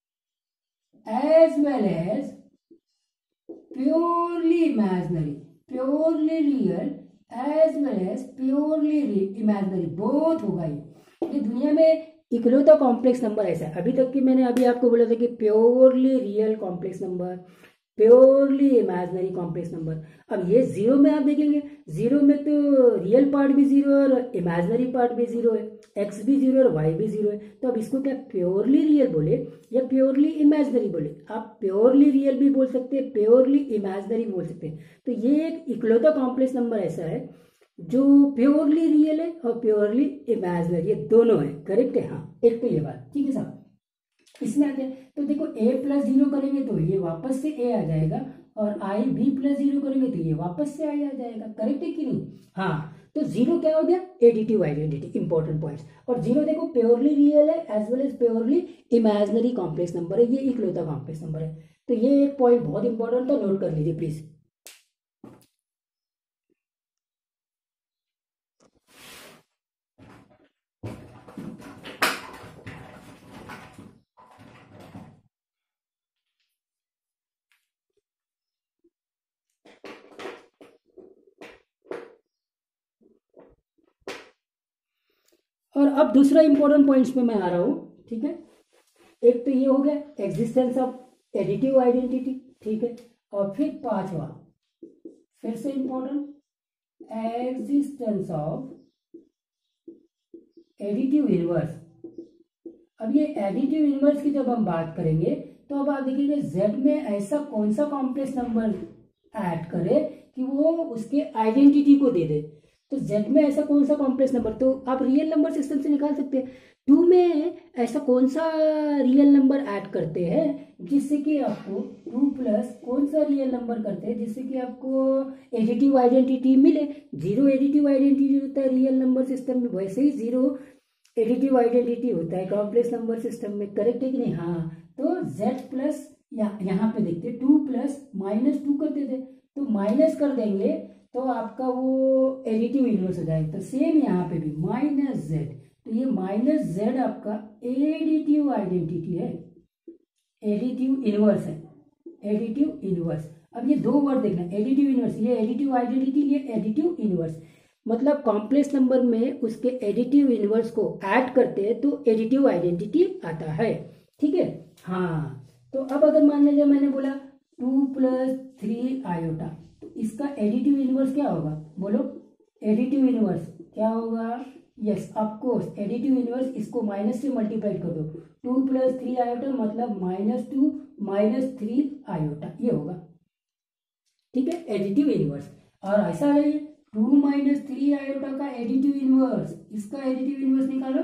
as well as purely imaginary, purely real as well as purely imaginary, both होगा। ये दुनिया में इकलौता कॉम्प्लेक्स नंबर ऐसा है। अभी तक की मैंने अभी आपको बोला था कि purely real complex number, purely imaginary complex number. अब ये 0 में आप देखेंगे, 0 में तो रियल पार्ट भी 0 है और इमेजिनरी पार्ट भी 0 है, x भी 0 और y भी 0 है। तो अब इसको क्या प्योरली रियल बोले या प्योरली इमेजिनरी बोले। आप प्योरली रियल भी बोल सकते हैं, प्योरली इमेजिनरी बोल सकते हैं। तो ये एक इकलौता कॉम्प्लेक्स नंबर ऐसा है जो प्योरली रियल है और प्योरली इमेजिनरी, ये दोनों है, करेक्ट है। हाँ, एक तो ये बात ठीक है साहब। इसमें आते हैं तो देखो a प्लस 0 करेंगे तो ये वापस से a आ जाएगा, और i b प्लस 0 करेंगे तो ये वापस से i आ जाएगा, करेक्ट है कि नहीं। हाँ, तो 0 क्या हो गया, एडिटिव आइडेंटिटी, इंपॉर्टेंट पॉइंट्स। और 0 देखो प्योरली रियल है as well as purely imaginary complex number है, ये इकलौता कॉम्प्लेक्स नंबर है। तो ये एक पॉइंट बहुत इंपॉर्टेंट था, नोट कर लीजिए प्लीज। और अब दूसरा इंपॉर्टेंट पॉइंट्स पे मैं आ रहा हूं, ठीक है। एक तो ये हो गया एग्जिस्टेंस ऑफ एडिटिव आइडेंटिटी, ठीक है। और फिर पांचवा फिर से important, existence of additive inverse. अब ये एडिटिव इनवर्स की जब हम बात करेंगे तो अब आप देखिए Z में ऐसा कौन सा कॉम्प्लेक्स नंबर ऐड करे कि वो उसके आइडेंटिटी को दे दे। तो Z में ऐसा कौन सा कॉम्प्लेक्स नंबर, तो आप रियल नंबर सिस्टम से निकाल सकते हैं। 2 में ऐसा कौन सा रियल नंबर ऐड करते हैं जिससे कि आपको 2 प्लस कौन सा रियल नंबर करते हैं जिससे कि आपको एडिटिव आइडेंटिटी मिले। 0 एडिटिव आइडेंटिटी होता है रियल नंबर सिस्टम में, वैसे ही 0 एडिटिव आइडेंटिटी होता है कॉम्प्लेक्स नंबर सिस्टम में, करेक्ट है कि नहीं। हाँ, तो Z प्लस यहाँ पे देखते 2 प्लस -2 करते थे, तो माइनस कर देंगे तो आपका वो एडिटिव इनवर्स हो जाएगा। तो सेम यहाँ पे भी -Z, तो ये -Z आपका एडिटिव आइडेंटिटी है, एडिटिव इनवर्स है, एडिटिव इनवर्स। अब ये दो वर्ड देखना, एडिटिव इनवर्स, ये एडिटिव आइडेंटिटी, ये एडिटिव इनवर्स। मतलब कॉम्प्लेक्स नंबर में उसके एडिटिव इनवर्स को ऐड करते हैं तो एडिटिव आइडेंटिटी आता है, ठीक है। हाँ, तो अब अगर मान लीजिए मैंने बोला 2 प्लस 3 आयोटा, तो इसका एडिटिव इनवर्स क्या होगा, बोलो एडिटिव इनवर्स क्या होगा, यस ऑफकोर्स एडिटिव इनवर्स, इसको माइनस से मल्टीप्लाइड कर दो, 2 प्लस 3 आयोटा मतलब -2 - 3 आयोटा, ये होगा, ठीक है, एडिटिव इनवर्स। और ऐसा है 2 - 3 आयोटा का एडिटिव इनवर्स, इसका एडिटिव इनवर्स निकालो,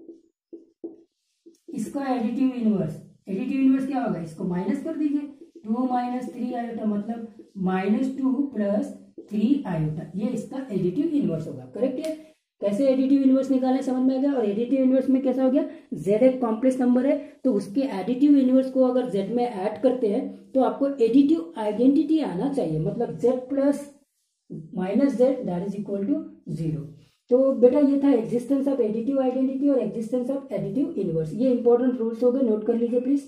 इसका एडिटिव इनवर्स क्या होगा, इसको माइनस कर दीजिए, 2 - 3 आयोटा मतलब -2 प्लस 3 आयोटा, ये इसका एडिटिव इनवर्स होगा, करेक्ट है। कैसे एडिटिव इनवर्स निकालना समझ में आ गया। और एडिटिव इनवर्स में कैसा हो गया, z एक कॉम्प्लेक्स नंबर है तो उसके एडिटिव इनवर्स को अगर z में ऐड करते हैं तो आपको एडिटिव आइडेंटिटी आना चाहिए, मतलब z plus minus z that is equal to 0। तो बेटा ये था एग्जिस्टेंस ऑफ एडिटिव आइडेंटिटी और एग्जिस्टेंस ऑफ एडिटिव इनवर्स, ये इंपॉर्टेंट रूल्स हो गए, नोट कर लीजिए प्लीज।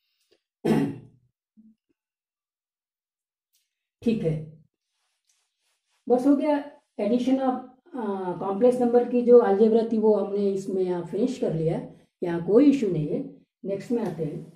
ठीक है, बस हो गया एडिशन ऑफ कॉम्प्लेक्स नंबर की जो अलजेब्रा थी वो हमने इसमें यहाँ फिनिश कर लिया, यहाँ कोई इशू नहीं है। नेक्स्ट में आते हैं,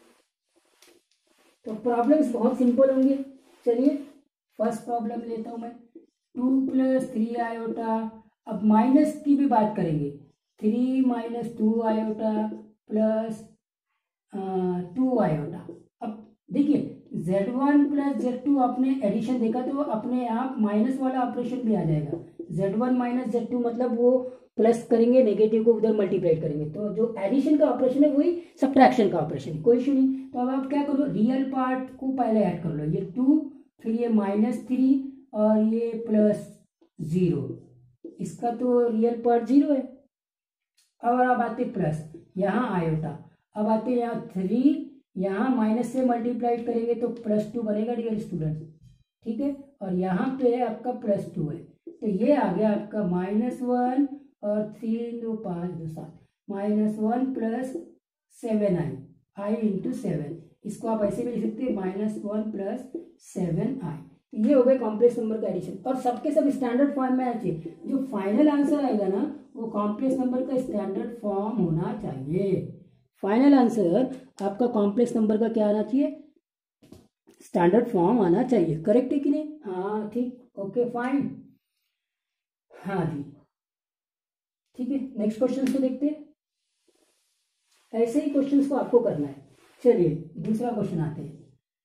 तो प्रॉब्लम्स बहुत सिंपल होंगे। चलिए फर्स्ट प्रॉब्लम लेता हूँ मैं, 2 प्लस 3 आयोटा, अब माइनस की भी बात करेंगे, 3 - 2 आयोटा प्लस 2 आयोटा। अब देखिए Z1 प्लस Z2 आपने एडिशन देखा तो अपने आप माइनस वाला ऑपरेशन भी आ जाएगा, Z1 - Z2 मतलब वो प्लस करेंगे, नेगेटिव को उधर मल्टीप्लाई करेंगे, तो जो एडिशन का ऑपरेशन है वही सब्ट्रैक्शन का ऑपरेशन है, कोई इशू नहीं। तो अब आप क्या करो, रियल पार्ट को पहले ऐड कर लो, ये 2 फिर ये -3 और ये +0, इसका तो रियल पार्ट 0 है। अब आते प्लस, यहाँ आयोटा, अब आते यहाँ 3, यहाँ माइनस से मल्टीप्लाइड करेंगे तो +2 बनेगा डियर स्टूडेंट, ठीक है। और यहाँ पे आपका +2 है, तो ये आ गया आपका -1 और 3 2 5 2 7 -1 प्लस 7i, i इंटू 7, इसको आप ऐसे भी लिख सकते हैं -1 प्लस 7i। तो ये हो गए कॉम्प्लेक्स नंबर का एडिशन, और सबके सब स्टैंडर्ड फॉर्म में आना चाहिए, जो फाइनल आंसर आएगा ना वो कॉम्प्लेक्स नंबर का स्टैंडर्ड फॉर्म होना चाहिए। फाइनल आंसर आपका कॉम्प्लेक्स नंबर का क्या आना चाहिए, स्टैंडर्ड फॉर्म आना चाहिए, करेक्ट है कि नहीं, हाँ ठीक, ओके फाइन, हाँ जी ठीक है। नेक्स्ट क्वेश्चन को देखते हैं, ऐसे ही क्वेश्चंस को आपको करना है। चलिए दूसरा क्वेश्चन आते हैं,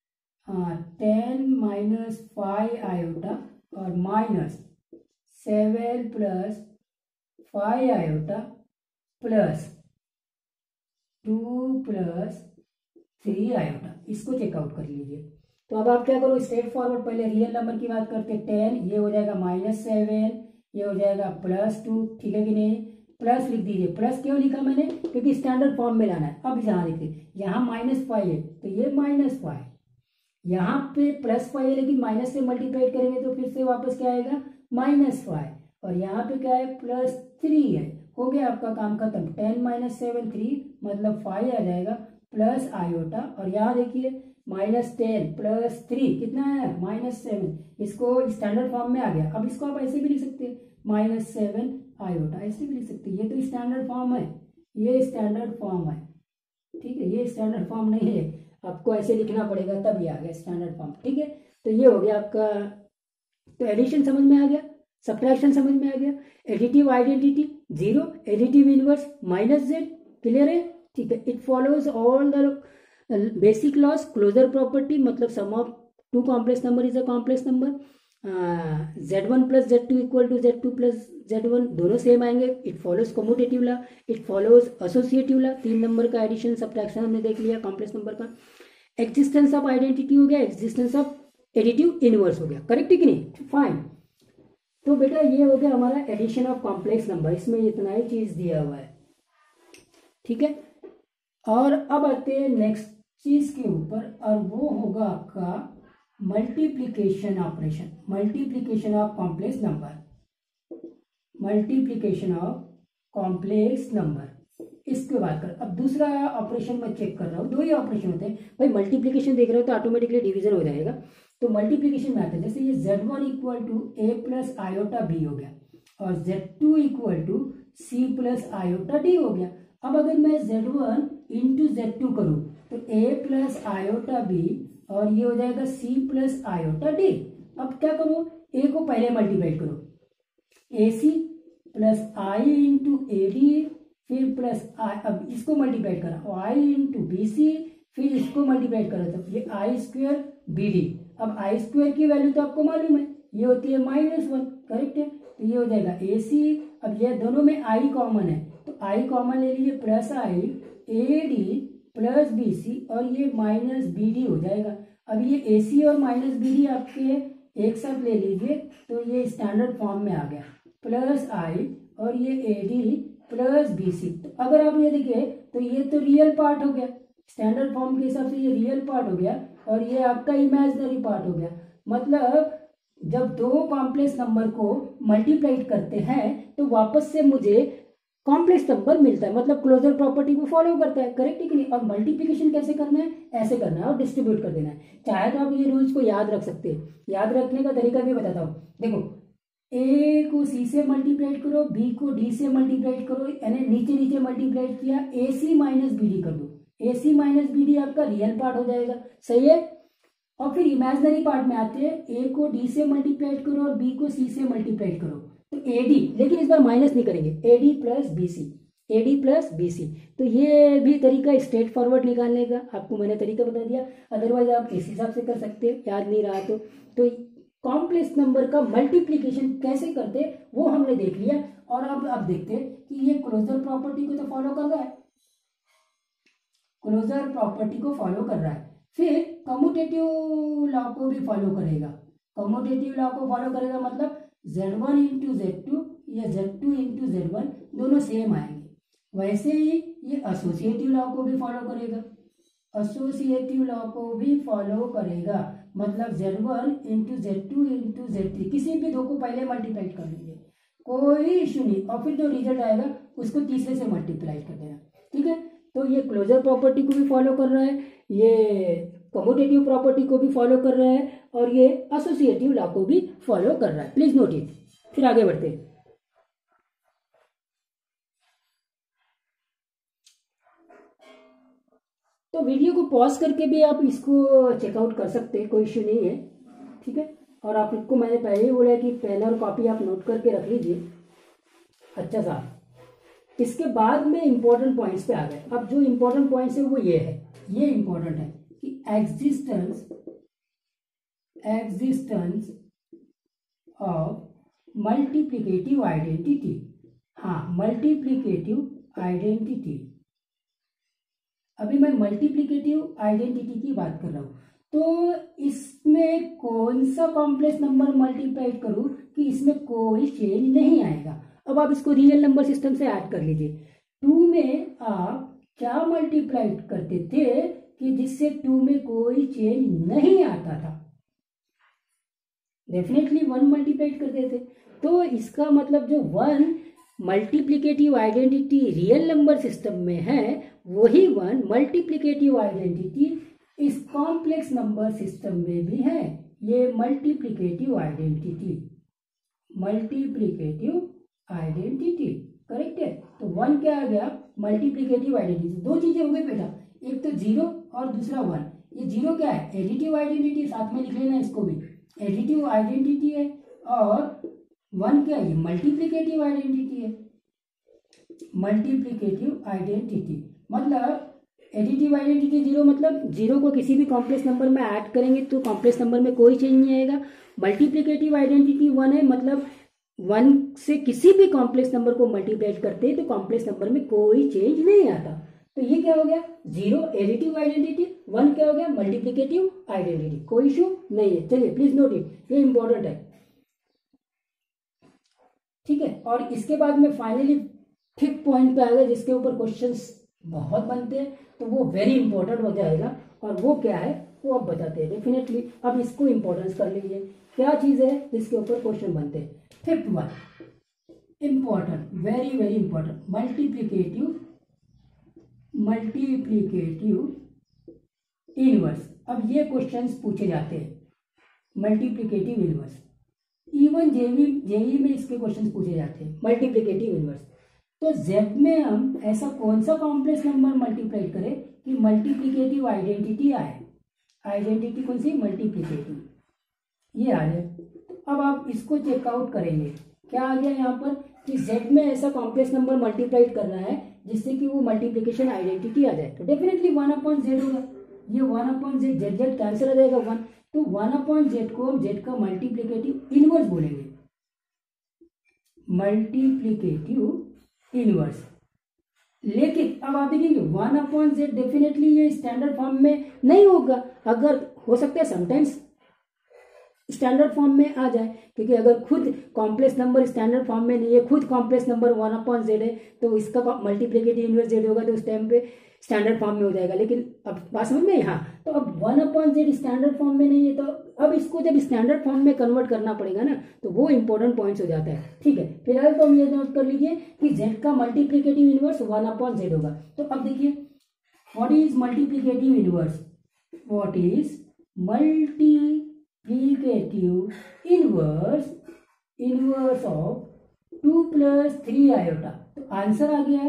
10 - 5 आयोटा और -7 + 5 आयोटा प्लस 2 + 3 आयोटा, इसको चेकआउट कर लीजिए। तो अब आप क्या करो, स्ट्रेट फॉरवर्ड पहले रियल नंबर की बात करते हैं, 10 ये हो जाएगा -7, ये हो जाएगा +2, ठीक है कि नहीं, प्लस लिख दीजिए। प्लस क्यों लिखा मैंने, क्योंकि स्टैंडर्ड फॉर्म में लाना है। अब यहाँ देखिए, यहाँ -5 है तो ये -5, यहाँ पे +5 है लेकिन माइनस से मल्टीप्लाई करेंगे तो फिर से वापस क्या आएगा -5, और यहाँ पे क्या है +3 है, हो गया आपका काम खत्म। 10 - 7 3 मतलब 5 आ जाएगा प्लस आयोटा, और यहाँ देखिए -10 + 3 कितना है -7, इसको स्टैंडर्ड फॉर्म में आ गया। अब इसको आप ऐसे भी लिख सकते हैं -7 आयोटा, ऐसे भी लिख सकते हैं, ये तो स्टैंडर्ड फॉर्म है, ये स्टैंडर्ड फॉर्म है, ठीक है, ये स्टैंडर्ड फॉर्म नहीं है, आपको ऐसे लिखना पड़ेगा तब ये आ गया स्टैंडर्ड फॉर्म, ठीक है। तो ये हो गया आपका, तो एडिशन समझ में आ गया, सब्ट्रैक्शन समझ में आ गया, additive identity 0, additive inverse -z, clear है, ठीक है। It follows all the basic laws, closure property, मतलब sum of two complex number is a complex number, Z1 + Z2 = Z2 + Z1, दोनों सेम आएंगे। It follows commutative law, it follows associative law, 3 number का addition subtraction हमने देख लिया complex number का। Existence of identity हो गया, एग्जिस्टेंस ऑफ एडिटिव इनवर्स हो गया, करेक्ट है कि नहीं, फाइन। तो बेटा ये हो गया हमारा एडिशन ऑफ कॉम्प्लेक्स नंबर, इसमें इतना ही चीज दिया हुआ है, ठीक है। और अब आते हैं नेक्स्ट चीज के ऊपर, और वो होगा आपका multiplication operation, multiplication of complex number, multiplication of complex number, इसके बात कर। अब दूसरा ऑपरेशन मैं चेक कर रहा हूँ, 2 ही ऑपरेशन होते हैं भाई, मल्टीप्लीकेशन देख रहे हो तो ऑटोमेटिकली डिवीजन हो जाएगा। तो मल्टीप्लीकेशन में आता है, जैसे ये Z1 = A + आयोटा B हो गया, और Z2 = C + आयोटा D हो गया। अब अगर मैं Z1 × Z2 करूँ तो A + आयोटा B और ये हो जाएगा सी प्लस आयोटा डी। अब क्या करो, ए को पहले मल्टीप्लाई करो, a c plus i into a d, फिर प्लस आई, अब इसको मल्टीप्लाई करा आई इंटू बी सी, फिर इसको मल्टीप्लाई करा तो ये आई स्क्वायर बी डी। अब आई स्क्वायर की वैल्यू तो आपको मालूम है, ये होती है -1, करेक्ट है। तो ये हो जाएगा ए सी, अब ये दोनों में आई कॉमन है तो आई कॉमन ले लीजिए, plus i a d plus b c, और ये माइनस बी डी हो जाएगा। अब ये ए सी और माइनस बी डी आपके एक साथ ले लीजिए तो ये स्टैंडर्ड फॉर्म में आ गया, प्लस आई और ये a d plus b c. तो अगर आप ये देखिए तो ये तो रियल पार्ट हो गया, स्टैंडर्ड फॉर्म के हिसाब से ये रियल पार्ट हो गया और ये आपका इमेजिनरी पार्ट हो गया। मतलब जब दो कॉम्प्लेक्स नंबर को मल्टीप्लाई करते हैं तो वापस से मुझे कॉम्प्लेक्स नंबर मिलता है, मतलब क्लोजर प्रॉपर्टी को फॉलो करता है, करेक्ट है कि नहीं। और मल्टीप्लिकेशन कैसे करना है, ऐसे करना है और डिस्ट्रीब्यूट कर देना है। चाहे तो आप ये रूल्स को याद रख सकते हैं, याद रखने का तरीका भी बताता हूँ। देखो, ए को सी से मल्टीप्लाई करो, बी को डी से मल्टीप्लाई करो, यानी नीचे नीचे मल्टीप्लाई किया, a c minus b d कर दो, a c minus b d आपका रियल पार्ट हो जाएगा, सही है। और फिर इमेजिनरी पार्ट में आते हैं, ए को डी से मल्टीप्लाई करो और बी को सी से मल्टीप्लाई करो तो ए डी, लेकिन इस बार माइनस नहीं करेंगे, a d plus b c, a d plus b c. तो ये भी तरीका स्ट्रेट फॉरवर्ड निकालने का आपको मैंने तरीका बता दिया, अदरवाइज आप इस हिसाब से कर सकते हैं, याद नहीं रहा तो कॉम्प्लेक्स नंबर का मल्टीप्लिकेशन कैसे करते वो हमने देख लिया। और अब देखते हैं कि ये क्लोजर प्रॉपर्टी को तो फॉलो कर रहा है, क्लोजर प्रॉपर्टी को फॉलो कर रहा है, फिर कम्यूटेटिव लॉ को भी फॉलो करेगा। कम्यूटेटिव लॉ को फॉलो करेगा मतलब Z1 इंटू Z2 या Z2 इंटू Z1 दोनों सेम आएंगे। वैसे ही ये एसोसिएटिव लॉ को भी फॉलो करेगा, एसोसिएटिव लॉ को भी फॉलो करेगा, मतलब Z1 into Z2 into Z3 किसी भी दो को पहले मल्टीप्लाई कर लीजिए, कोई इशू नहीं, और फिर जो रिजल्ट आएगा उसको तीसरे से मल्टीप्लाई कर देना, ठीक है। तो ये क्लोजर प्रॉपर्टी को भी फॉलो कर रहा है, ये कम्यूटेटिव प्रॉपर्टी को भी फॉलो कर रहा है और ये एसोसिएटिव लॉ को भी फॉलो कर रहा है, प्लीज नोट इट। फिर आगे बढ़ते हैं। तो वीडियो को पॉज करके भी आप इसको चेकआउट कर सकते हैं, कोई इश्यू नहीं है, ठीक है। और आपको मैंने पहले ही बोला कि पेन और कॉपी आप नोट करके रख लीजिए अच्छा सा। इसके बाद में इंपॉर्टेंट पॉइंट्स पे आ गए। अब जो इंपॉर्टेंट पॉइंट्स है वो ये है, ये इंपॉर्टेंट है कि एग्जिस्टेंस ऑफ मल्टीप्लिकेटिव आइडेंटिटी। हाँ, मल्टीप्लिकेटिव आइडेंटिटी, अभी मैं मल्टीप्लिकेटिव आइडेंटिटी की बात कर रहा हूं। तो इसमें कौन सा कॉम्प्लेक्स नंबर मल्टीप्लाई करूं कि इसमें कोई चेंज नहीं आएगा। अब आप इसको रियल नंबर सिस्टम से ऐड कर लीजिए। 2 में आप क्या मल्टीप्लाई करते थे कि जिससे 2 में कोई चेंज नहीं आता था, डेफिनेटली 1 मल्टीप्लाई करते थे। तो इसका मतलब जो 1 multiplicative identity real number system में है, वही 1 मल्टीप्लिकेटिव आइडेंटिटी इस कॉम्प्लेक्स नंबर सिस्टम में भी है। ये मल्टीप्लिकेटिव आइडेंटिटी करेक्ट है। तो 1 क्या आ गया, मल्टीप्लिकेटिव आइडेंटिटी। दो चीजें हो गई बेटा, एक तो 0 और दूसरा 1। ये 0 क्या है, एडिटिव आइडेंटिटी, साथ में लिख लेना इसको भी, एडिटिव आइडेंटिटी है। और 1 क्या है, मल्टीप्लिकेटिव आइडेंटिटी है। मल्टीप्लिकेटिव आइडेंटिटी मतलब एडिटिव आइडेंटिटी 0 मतलब 0 को किसी भी कॉम्प्लेक्स नंबर में ऐड करेंगे तो कॉम्प्लेक्स नंबर में कोई चेंज नहीं आएगा। मल्टीप्लिकेटिव आइडेंटिटी 1 है, मतलब 1 से किसी भी कॉम्प्लेक्स नंबर को मल्टीप्लाई करते हैं तो कॉम्प्लेक्स नंबर में कोई चेंज नहीं आता। तो ये क्या हो गया, 0 एडिटिव आइडेंटिटी, 1 क्या हो गया, मल्टीप्लिकेटिव आइडेंटिटी, कोई इशू नहीं है। चलिए प्लीज नोट इट, ये इंपॉर्टेंट है, ठीक है। और इसके बाद में फाइनली 5th पॉइंट पे आ गए जिसके ऊपर क्वेश्चंस बहुत बनते हैं, तो वो वेरी इंपॉर्टेंट हो जाएगा। और वो क्या है वो अब बताते हैं डेफिनेटली। अब इसको इंपॉर्टेंस कर लीजिए, क्या चीज है जिसके ऊपर क्वेश्चन बनते हैं। 5th one important, very very important, multiplicative inverse. अब ये क्वेश्चंस पूछे जाते हैं, मल्टीप्लिकेटिव इनवर्स। इवन जेई में इसके क्वेश्चंस पूछे जाते हैं, मल्टीप्लिकेटिव इनवर्स। तो Z में हम ऐसा कौन सा कॉम्प्लेक्स नंबर मल्टीप्लाई करें कि मल्टीप्लिकेटिव आइडेंटिटी आए। आइडेंटिटी कौन सी, मल्टीप्लिकेटिव, ये आ जाए। अब आप इसको चेकआउट करेंगे, क्या आ गया यहाँ पर कि z में ऐसा कॉम्प्लेक्स नंबर मल्टीप्लाइड करना है जिससे कि वो मल्टीप्लिकेशन आइडेंटिटी आ जाए, तो डेफिनेटली 1/z होगा। ये 1/z, जेड जेड कैंसिल हो जाएगा 1, तो 1/z को हम z का मल्टीप्लिकेटिव इनवर्स बोलेंगे, मल्टीप्लिकेटिव इनवर्स। लेकिन अब आप देखेंगे 1/z डेफिनेटली ये स्टैंडर्ड फॉर्म में नहीं होगा, अगर हो सकता है समटाइम्स स्टैंडर्ड फॉर्म में आ जाए, क्योंकि अगर खुद कॉम्प्लेक्स नंबर स्टैंडर्ड फॉर्म में नहीं है, खुद कॉम्प्लेक्स नंबर 1/z है, तो इसका मल्टीप्लिकेटिव इनवर्स z होगा, तो उस टाइम पे स्टैंडर्ड फॉर्म में हो जाएगा। लेकिन अब बात समझ में, हाँ, तो अब 1/z स्टैंडर्ड फॉर्म में नहीं है, तो अब इसको जब स्टैंडर्ड फॉर्म में कन्वर्ट करना पड़ेगा ना, तो वो इंपॉर्टेंट पॉइंट्स हो जाता है। ठीक है, फिलहाल तो हम ये नोट कर लीजिए कि z का मल्टीप्लिकेटिव इनवर्स 1/z होगा। तो अब देखिए what is multiplicative inverse, what is multiplicative inverse of 2 + 3 iota, तो आंसर आ गया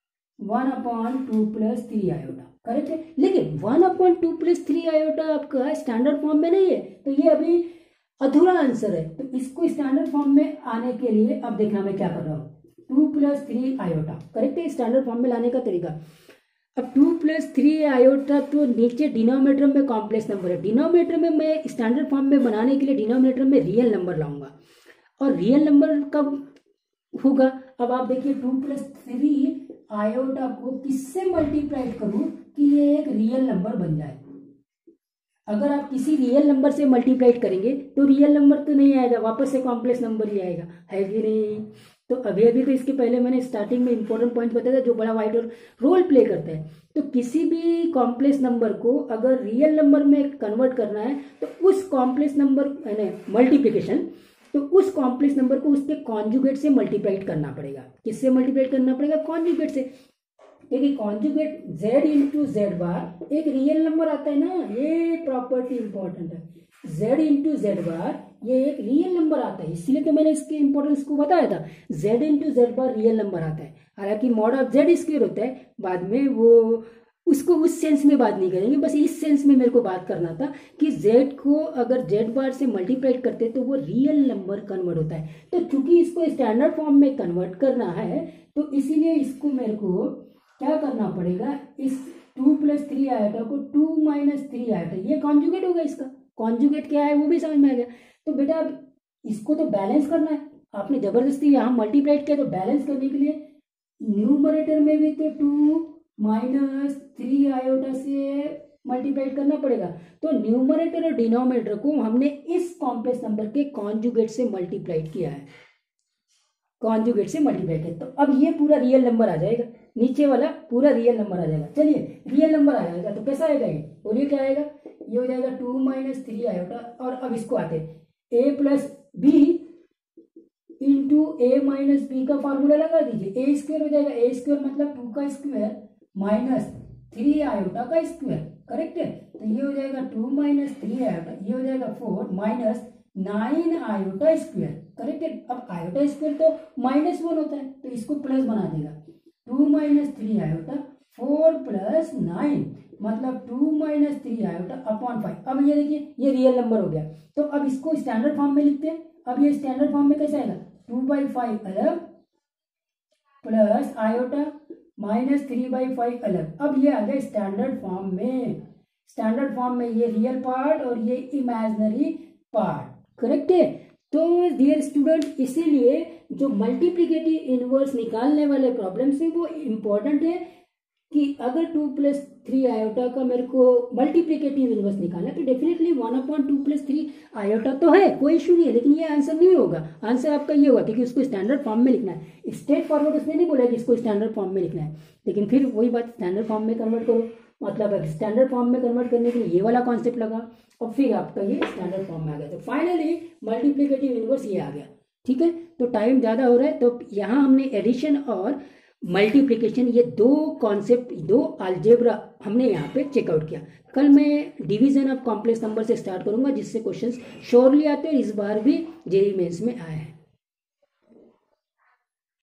1/2 + 3 आयोटा, करेक्ट है। लेकिन 1/2 + 3 आयोटा आपका स्टैंडर्ड फॉर्म में नहीं है, तो ये अभी अधूरा आंसर है। तो इसको स्टैंडर्ड फॉर्म में आने के लिए अब देखना मैं क्या कर रहा हूँ, 2 + 3 आयोटा, करेक्ट है, स्टैंडर्ड फॉर्म में लाने का तरीका। अब 2 + 3 आयोटा तो नीचे डिनोमिनेटर में कॉम्प्लेक्स नंबर है, डिनोमिनेटर में मैं स्टैंडर्ड फॉर्म में बनाने के लिए डिनोमिनेटर में रियल नंबर लाऊंगा, और रियल नंबर कब होगा, अब आप देखिए 2 + 3 आयोटा को किससे मल्टीप्लाई करूं कि ये एक रियल नंबर बन जाए। अगर आप किसी रियल नंबर से मल्टीप्लाई करेंगे तो रियल नंबर तो नहीं आएगा, वापस से कॉम्प्लेक्स नंबर ही आएगा, है कि नहीं। तो अभी तो इसके पहले मैंने स्टार्टिंग में इंपॉर्टेंट पॉइंट बताया था जो बड़ा वाइड रोल प्ले करता है। तो किसी भी कॉम्प्लेक्स नंबर को अगर रियल नंबर में कन्वर्ट करना है तो उस कॉम्प्लेक्स नंबर मल्टीप्लिकेशन, तो उस कॉम्प्लेक्स नंबर को उसके कॉन्जुगेट से मल्टीप्लाइड करना पड़ेगा। किससे मल्टीप्लाइड करना पड़ेगा, कॉन्जुगेट से, क्योंकि कॉन्जुगेट z × z बार एक रियल नंबर आता है ना, ये प्रॉपर्टी इंपॉर्टेंट है, z × z बार ये एक रियल नंबर आता है, इसलिए तो मैंने इसके इंपॉर्टेंस को बताया था, z × z बार रियल नंबर आता है। हालांकि मॉड ऑफ z² होता है, बाद में वो उसको उस सेंस में बात नहीं करेंगे, बस इस सेंस में मेरे को बात करना था कि z को अगर z बार से मल्टीप्लाई करते तो वो रियल नंबर कन्वर्ट होता है। तो चूंकि इसको स्टैंडर्ड फॉर्म में कन्वर्ट करना है, तो इसीलिए इसको मेरे को क्या करना पड़ेगा, इस 2 + 3 आयोटा को 2 - 3 आयोटा, ये कॉन्जुगेट होगा, इसका कॉन्जुगेट क्या है वो भी समझ में आ गया। तो बेटा अब इसको तो बैलेंस करना है, आपने जबरदस्ती यहाँ मल्टीप्लाइड किया, तो बैलेंस करने के लिए न्यूमरेटर में भी तो 2 - 3 आयोटा से मल्टीप्लाइड करना पड़ेगा। तो न्यूमरेटर और डिनोमिनेटर को हमने इस कॉम्प्लेक्स नंबर के कॉन्जुगेट से मल्टीप्लाइड किया है, कॉन्जुगेट से मल्टीप्लाई किया, तो अब ये पूरा रियल नंबर आ जाएगा, नीचे वाला पूरा रियल नंबर आ जाएगा। चलिए रियल नंबर आ जाएगा तो कैसा आएगा, ये बोलिए क्या आएगा, ये हो जाएगा 2 - 3 आयोटा। और अब इसको आते a + b × a - b का फार्मूला लगा दीजिए, a² हो जाएगा, a² मतलब 2 का स्क्वायर माइनस 3 आयोटा का स्क्वायर, करेक्ट है। तो ये हो जाएगा 2 - 3 आयोटा, ये हो जाएगा 4 माइनस 9 आयोटा स्क्वायर, करेक्ट है। अब आयोटा स्क्वायर तो -1 होता है, तो इसको प्लस बना देगा, 2 - 3 आयोटा 4 + 9 मतलब 2 - 3 आयोटा अपॉन 5। अब ये देखिए ये रियल नंबर हो गया, तो अब इसको स्टैंडर्ड फॉर्म में लिखते हैं। अब ये स्टैंडर्ड फॉर्म में कैसे आएगा, 2/5 अलग प्लस आयोटा माइनस 3/5 अलग। अब ये आ गया स्टैंडर्ड फॉर्म में, स्टैंडर्ड फॉर्म में ये रियल पार्ट और ये इमेजिनरी पार्ट, करेक्ट है। तो डियर स्टूडेंट, इसीलिए जो मल्टीप्लिकेटिव इनवर्स निकालने वाले प्रॉब्लम्स हैं वो इम्पोर्टेंट है कि अगर 2 + 3 आयोटा का मेरे को मल्टीप्लिकेटिव इनवर्स निकालना है तो डेफिनेटली 1/2 + 3 आयोटा तो है, कोई इशू नहीं है, लेकिन ये आंसर नहीं होगा। आंसर आपका ये होगा क्योंकि उसको स्टैंडर्ड फॉर्म में लिखना है। स्ट्रेट फॉरवर्ड उसने नहीं बोला कि इसको स्टैंडर्ड फॉर्म में लिखना है, लेकिन फिर वही बात, स्टैंडर्ड फॉर्म में कन्वर्ट करो, मतलब स्टैंडर्ड फॉर्म में कन्वर्ट करने के लिए ये वाला कॉन्सेप्ट लगा और फिर आपका ये स्टैंडर्ड फॉर्म में आ गया। तो फाइनली मल्टीप्लिकेटिव इनवर्स ये आ गया, ठीक है। तो टाइम ज़्यादा हो रहा है, तो यहाँ हमने एडिशन और मल्टीप्लिकेशन ये दो कॉन्सेप्ट, दो अलजेब्रा हमने यहाँ पे चेकआउट किया। कल मैं डिवीजन ऑफ कॉम्प्लेक्स नंबर से स्टार्ट करूंगा, जिससे क्वेश्चंस श्योरली आते हैं, इस बार भी जेईई मेंस में आए हैं।